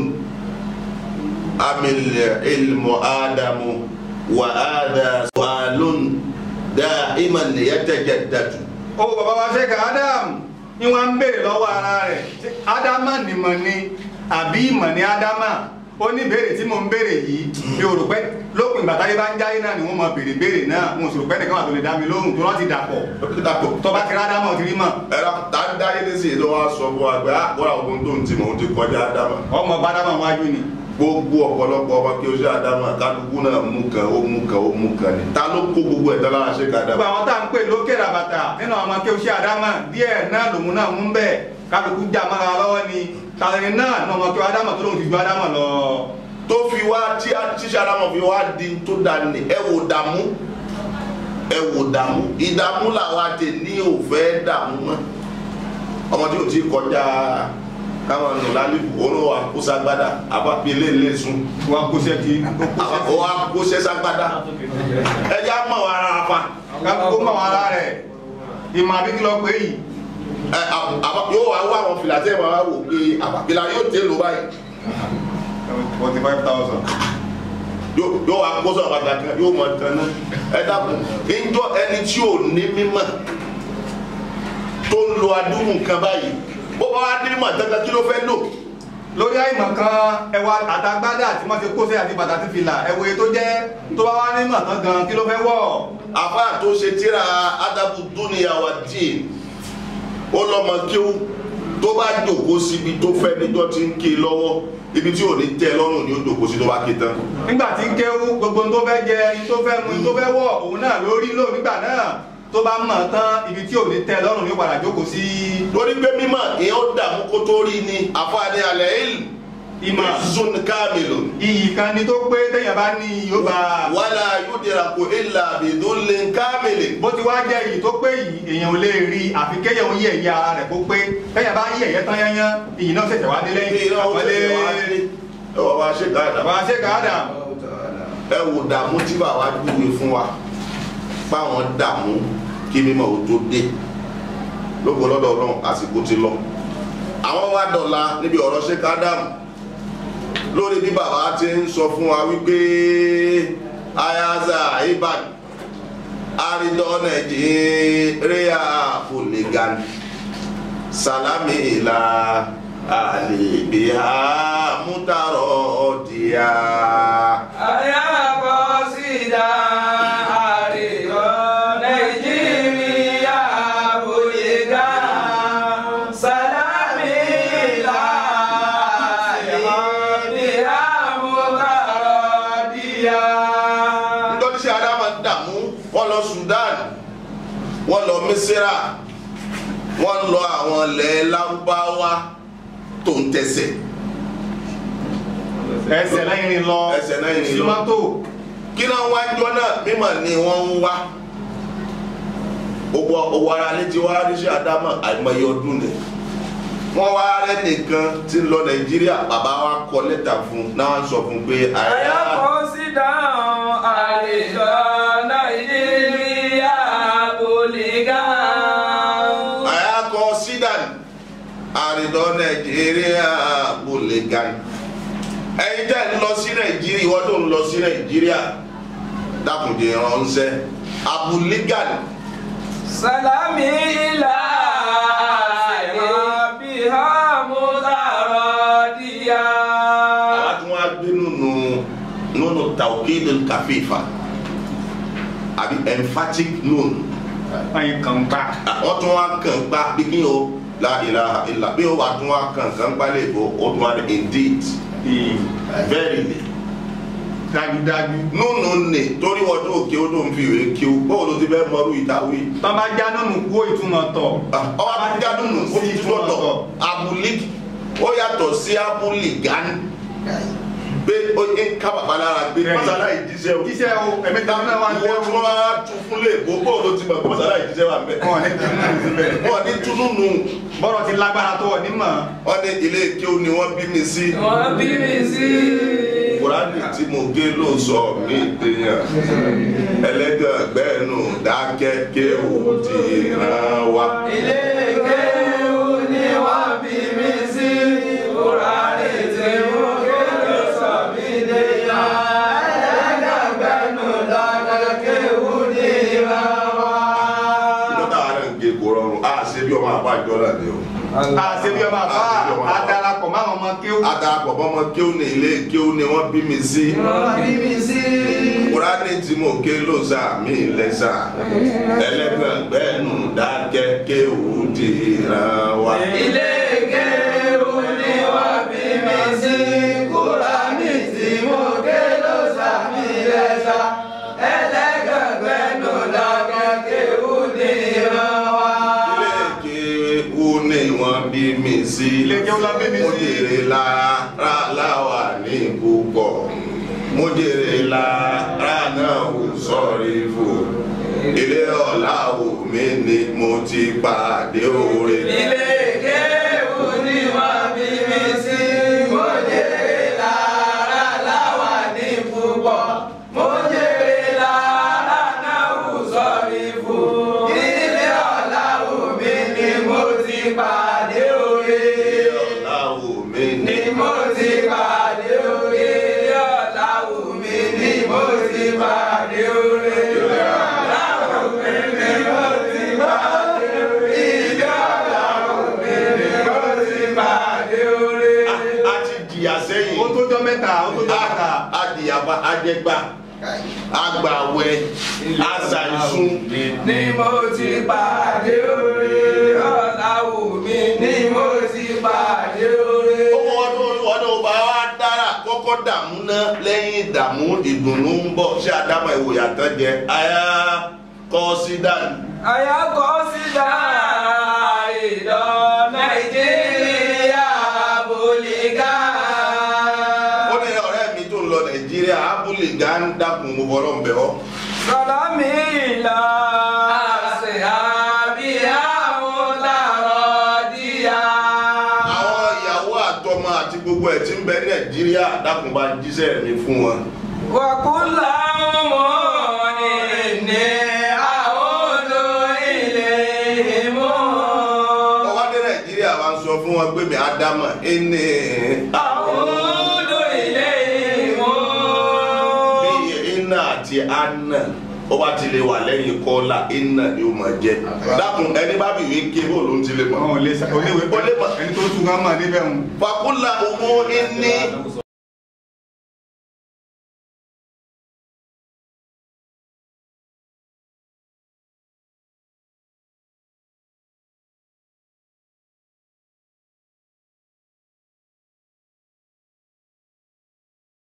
Speaker 5: amil ilmu Adamu wa ada su'alun da'iman yatajaddadu.
Speaker 2: ó bàbá wa Sheikh Adam ni wọ́n ń béèrè lọ́wọ́ ara rẹ̀ Adama nìmọ̀ ni àbí ìmọ̀ ni Adama ó ní béèrè tí mo ń béèrè yìí mi ò rò pé lópin ìgbà táyé bá ń jáyé náà ni wọ́n mọ béèrè béèrè náà mo sì rò pé nìkan wà tó lè dá mi lóhùn tó rántí dàpọ̀ tó bá kiri Adama ò ti rí mọ̀.
Speaker 5: ẹ̀rọ dáadáa ní sèé ló wá sọ fún wa pé àkọ́rà ogun tó ń tì mọ̀ ó ti kọjá Adama.
Speaker 2: ọmọ bá Adama wájú ni.
Speaker 5: gbogbo ọ̀pọ̀lọpọ̀ ọba kí o ṣe Adama kálukú náà mú kan ó mú kan ó mú kan ni ta ló kó gbogbo ẹ̀dá lára Sheikh Adam.
Speaker 2: gbogbo àwọn tá à ń pè lókè ràbàtà nínú àwọn kí o ṣe Adama díẹ̀ náà lòun náà mú bẹ́ẹ̀ kálukú já mára lọ́wọ́ ni tàlẹ́ni náà ní ọmọ kí o Adama tó lóun ti ju Adama lọ.
Speaker 5: tó fi wá tí tíṣe Adama fi wá di tó dání ẹ wò dààmú ẹ wò dààmú ìdààmú làwọn àti ní òfẹ́ dààmú mọ́ ọmọ tí o ti kọjá káwọn nù lálẹ́ òun wà kó sagbada àbápi lé lé sun.
Speaker 2: wà kó sẹ́ kí.
Speaker 5: ó wà kó sẹ́ sagbada ẹ já mọ̀ wà rárá fa.
Speaker 2: kálukú mọ̀ wà rárá rẹ̀ ìmọ̀ àbí kí lọ pé yìí.
Speaker 5: ẹ yóò wá wá àwọn fìlà tẹ́ ẹ máa wò pé àbàpìlà yóò tẹ́ lò báyìí.
Speaker 2: forty five thousand.
Speaker 5: yóò wá kó sọ̀rọ̀ pàtàkì yóò mọ̀ tán náà ẹ dákun ìjọ ẹni tí ò ní mímọ̀ tó ń lo adúrú nǹkan báyìí bó bá wá dín mọ̀ tẹ́tẹ́ kí ló fẹ́ lò.
Speaker 2: lórí àìmọ̀ kan ẹwà àtàgbádá àti mọ́tò kóṣẹ́ àti bàtà ti fìlà ẹ̀wòye tó jẹ́ tó bá wá ní mọ̀ tán gan kí ló fẹ́ wọ̀.
Speaker 5: àfa tó ṣe tíra adabu dúnìyà wà dín ó lọ́mọ kíw tó bá jòkó síbi tó fẹ́ níjọ́ tí ń ké lọ́wọ́ ibi tí ò ní tẹ́ lọ́rùn ni ó jòkó sí tó bá ké tán.
Speaker 2: nígbà tí ń kéwú gbogbo tó fẹ́ jẹ tó fẹ́ mu tó fẹ́ wọ̀ òun náà lórí lò nígbà náà tó bá mọ̀ tán ibi tí ò ní tẹ́ lọ́rùn ni ó padà jókòó sí.
Speaker 5: torí pé mímọ̀ ìyẹn ó dààmú kó tó rí ni àfààní alẹ́ ìlú
Speaker 2: ìmọ̀
Speaker 5: zun kámìlù.
Speaker 2: iyì kan ni tó pé téèyàn bá ní yóò bá.
Speaker 5: wàlá yudraku illa bidhullin kámìlì.
Speaker 2: bó ti wá jẹ́ iyì tó pé yìí èèyàn ò lè rí àfi kéèyàn ó yẹ ẹ̀yà ara rẹ̀ kó pé téèyàn bá yẹ ẹ̀yẹ tán yányán iyì náà ṣẹ̀ṣẹ̀ wá dé lẹ́yìn àpọ́nlé.
Speaker 5: ẹ wọ́n wá Sheikh Adam.
Speaker 2: wá Sheikh Adam.
Speaker 5: ẹ wò dààmú tí bàbá dúwe fún wa báwọn dààmú kí mímọ̀ ò tó dé lóko lọ́dọ̀ Ọlọ́run àsìkò ti lọ. àwọn wa dọ̀la níbi ọ̀rọ̀ Sheikh Adam lórí bí bàbá ti ń sọ fún wa wípé ayaza iban aridọ Nàìjíríà fúnlegan salami ìlà àlèbíà mútàrọ ọdíà.
Speaker 3: àyà bọ́ sí dáa.
Speaker 5: Sudan wọ́n lọ Mísírà wọ́n lọ àwọn ilẹ̀ Lárúbáwá tó ń tẹ̀sẹ̀
Speaker 2: ẹsẹ̀ lẹ́yìn lọ
Speaker 5: ẹsẹ̀ lẹ́yìn lọ
Speaker 2: símọ́tò
Speaker 5: kí náà wá jọ náà mímọ̀ ni wọ́n ń wá owó owó ara létí wá ríṣẹ́ àdámọ̀ àìmọye ọdún ni wọ́n wá rẹ́ nìkan tí ń lọ Nàìjíríà bàbá wa kọ lẹ́tà fún náà sọ fún pé
Speaker 3: àyà kọ́ sí dáhùn àlejò Nàìjíríà bòlígà.
Speaker 5: àyà kọ́ sí dáhùn àlejò Nàìjíríà bòlígà. ẹ̀yin tẹ́ ń lọ sí Nàìjíríà ìwọ́n tó ń lọ sí Nàìjíríà dákùnjẹ ránṣẹ́ abúlígà.
Speaker 3: Salami ila biha mudaradiya.
Speaker 5: Àwọn tí wọ́n á gbé nínú nínú tawkidul kafifa àbí emphatic noun.
Speaker 2: ẹ̀yin kan gbà.
Speaker 5: Wọ́n tún wá kàn gbá bí kí o la ilaha illa bí o wà tún wá kàn kàn gbá lè bo o tún wá ní indeed verily.
Speaker 2: dájúdájú.
Speaker 5: Nùnù nì torí wọ́n tó kí o tó ń fi ìwé kí o bọ́ọ̀ ló ti fẹ́ mọ́rú ìtawí.
Speaker 2: tọ́ba já nínú kó ìtumọ̀ tọ̀.
Speaker 5: Ọba tó já nínú kó ìtumọ̀ tọ̀ abúlík ó yàtọ̀ sí abúlígán pé ó ń ká bàbá lára gbé mọ́sálá ìdíṣẹ́ o.
Speaker 2: jíṣẹ́ o ẹ̀mí tàbí náà wà ní
Speaker 5: ìwọ tí wọ́n bá tún fún lè bó bọ́ọ̀ ló ti mọ̀ pé mọ́sálá ìdíṣẹ́ wà mẹ́.
Speaker 2: wọn ní túnú síbẹ̀.
Speaker 5: Wọ́n ní túnú nù.
Speaker 2: bọ́rọ̀ ti lágbára tó wọ̀ ní mọ̀.
Speaker 5: Wọ́n ní ilé kí o ni wọ́n bí mi sí.
Speaker 3: Wọ́n bí mi sí.
Speaker 5: Kùránì tí mo gé ló sọ mí dèèyàn ẹlẹ́gàgbẹ́nu dákẹ́ kéwù ti ràn wá.
Speaker 3: Ilé kéwù ni wọ́n bí mi sí. Kùránì tí mo gé ló sọ mí dèèyàn ẹlẹ́gàgbẹ́nu dákẹ́ kéwù ni ràn wá.
Speaker 5: Lọ́tà àárẹ̀ ń gé kó rọrùn á ṣe bí ọmọ àbájọ náà ni o.
Speaker 2: àṣẹ bí ọmọ àbá adarapọ̀ máwọn ọmọ kéwù.
Speaker 5: Adarapọ̀ bọ́mọ kéwù ní ilé kéwù ni wọ́n bí mi sí.
Speaker 3: Wọ́n bí mi sí.
Speaker 5: Kùránì tí mo ké ló sà mí lẹ́sà ẹlẹ́gàgbẹ́nu dákẹ́ kéwù ti ràn wá.
Speaker 3: Ilé kéwù ni wọ́n bí mi sí. Kùránì tí mo ké ló sà mí lẹ́sà ẹlẹ́gàgbẹ́nu dákẹ́ kéwù ni ràn wá.
Speaker 5: Ilé kéwù ni wọ́n bí mi sí.
Speaker 2: Ilé kéwù la bí mi sí.
Speaker 5: Mo jèrè lára láwà ní púpọ̀. Mo jèrè lára náà ò sọ̀rí fò. Ilé ọ̀la ò mí ni mo ti pàdé oore.
Speaker 3: Ilé kéwù ni wọ́n bí mi sí. Mo jèrè lára láwà ní púpọ̀. Mo jèrè lára náà ò sọ̀rí fún. Ilé ọ̀la ò mí ni mo ti pàdé oore.
Speaker 5: Ọ̀la ò mí ni
Speaker 3: Ni mo ti pàdé oore. Ilé ọ̀la ò mí ni mo ti pàdé oore. Ilé ọ̀la ò mí ni mo ti pàdé oore. Ilé ọ̀la ò mí ni mo ti pàdé oore.
Speaker 5: a ti jìyà sẹ́yìn.
Speaker 2: ó tó jọ mẹ́ta ó tó jọ mẹ́ta.
Speaker 5: Adìyàbá ajẹgbà agbàwẹ̀ azàìsùn.
Speaker 3: Ni mo ti pàdé oore. Ọ̀la ò mí ni mo ti pàdé oore.
Speaker 5: Owó ọdún ọdún ọba wa dára kọ́kọ́ dààmú náà lẹ́yìn ìdààmú ìdùnnú ń bọ̀ ṣé àdámọ̀ ìwòyà tán jẹ ayá kọ́ sí dànù.
Speaker 3: Àyà kọ́ sí dáa ìdọ̀ Nàìjíríà bòlígà.
Speaker 5: Ó ní ọ̀rẹ́ mi tó ń lọ Nàìjíríà ábúlé gá ń dákun mo bọ́lọ́ ń bẹ̀ ọ́.
Speaker 3: Sọlámì ìlà àṣẹ àbí àwọn làrọ̀ díà.
Speaker 5: Àwọn ìyàwó àtọmọ àti gbogbo ẹ̀ tí ń bẹ Nàìjíríà dákun bá jíṣẹ́ mi fún wọn.
Speaker 3: Wàkúlà ọmọ ní ní àwọn ilé ìmọ̀.
Speaker 5: Wọ́n wá dé Nàìjíríà wa ń sọ fún wọn pé mi Ádámà ẹni
Speaker 3: Àwọn ilé ìmọ̀.
Speaker 5: bí iná àti àná ó bá ti lè wà lẹ́yìn kọ́lá iná ni ó máa jẹ́. Dákun ẹni bá bí ìwé ké bó ló ń ti lè mọ̀.
Speaker 2: wọn ò lè sa oníwèé
Speaker 5: Ó lè mọ̀.
Speaker 2: ẹni tó tún ká mọ̀ níbẹ̀ ń.
Speaker 5: Fàkúlà owó ẹni.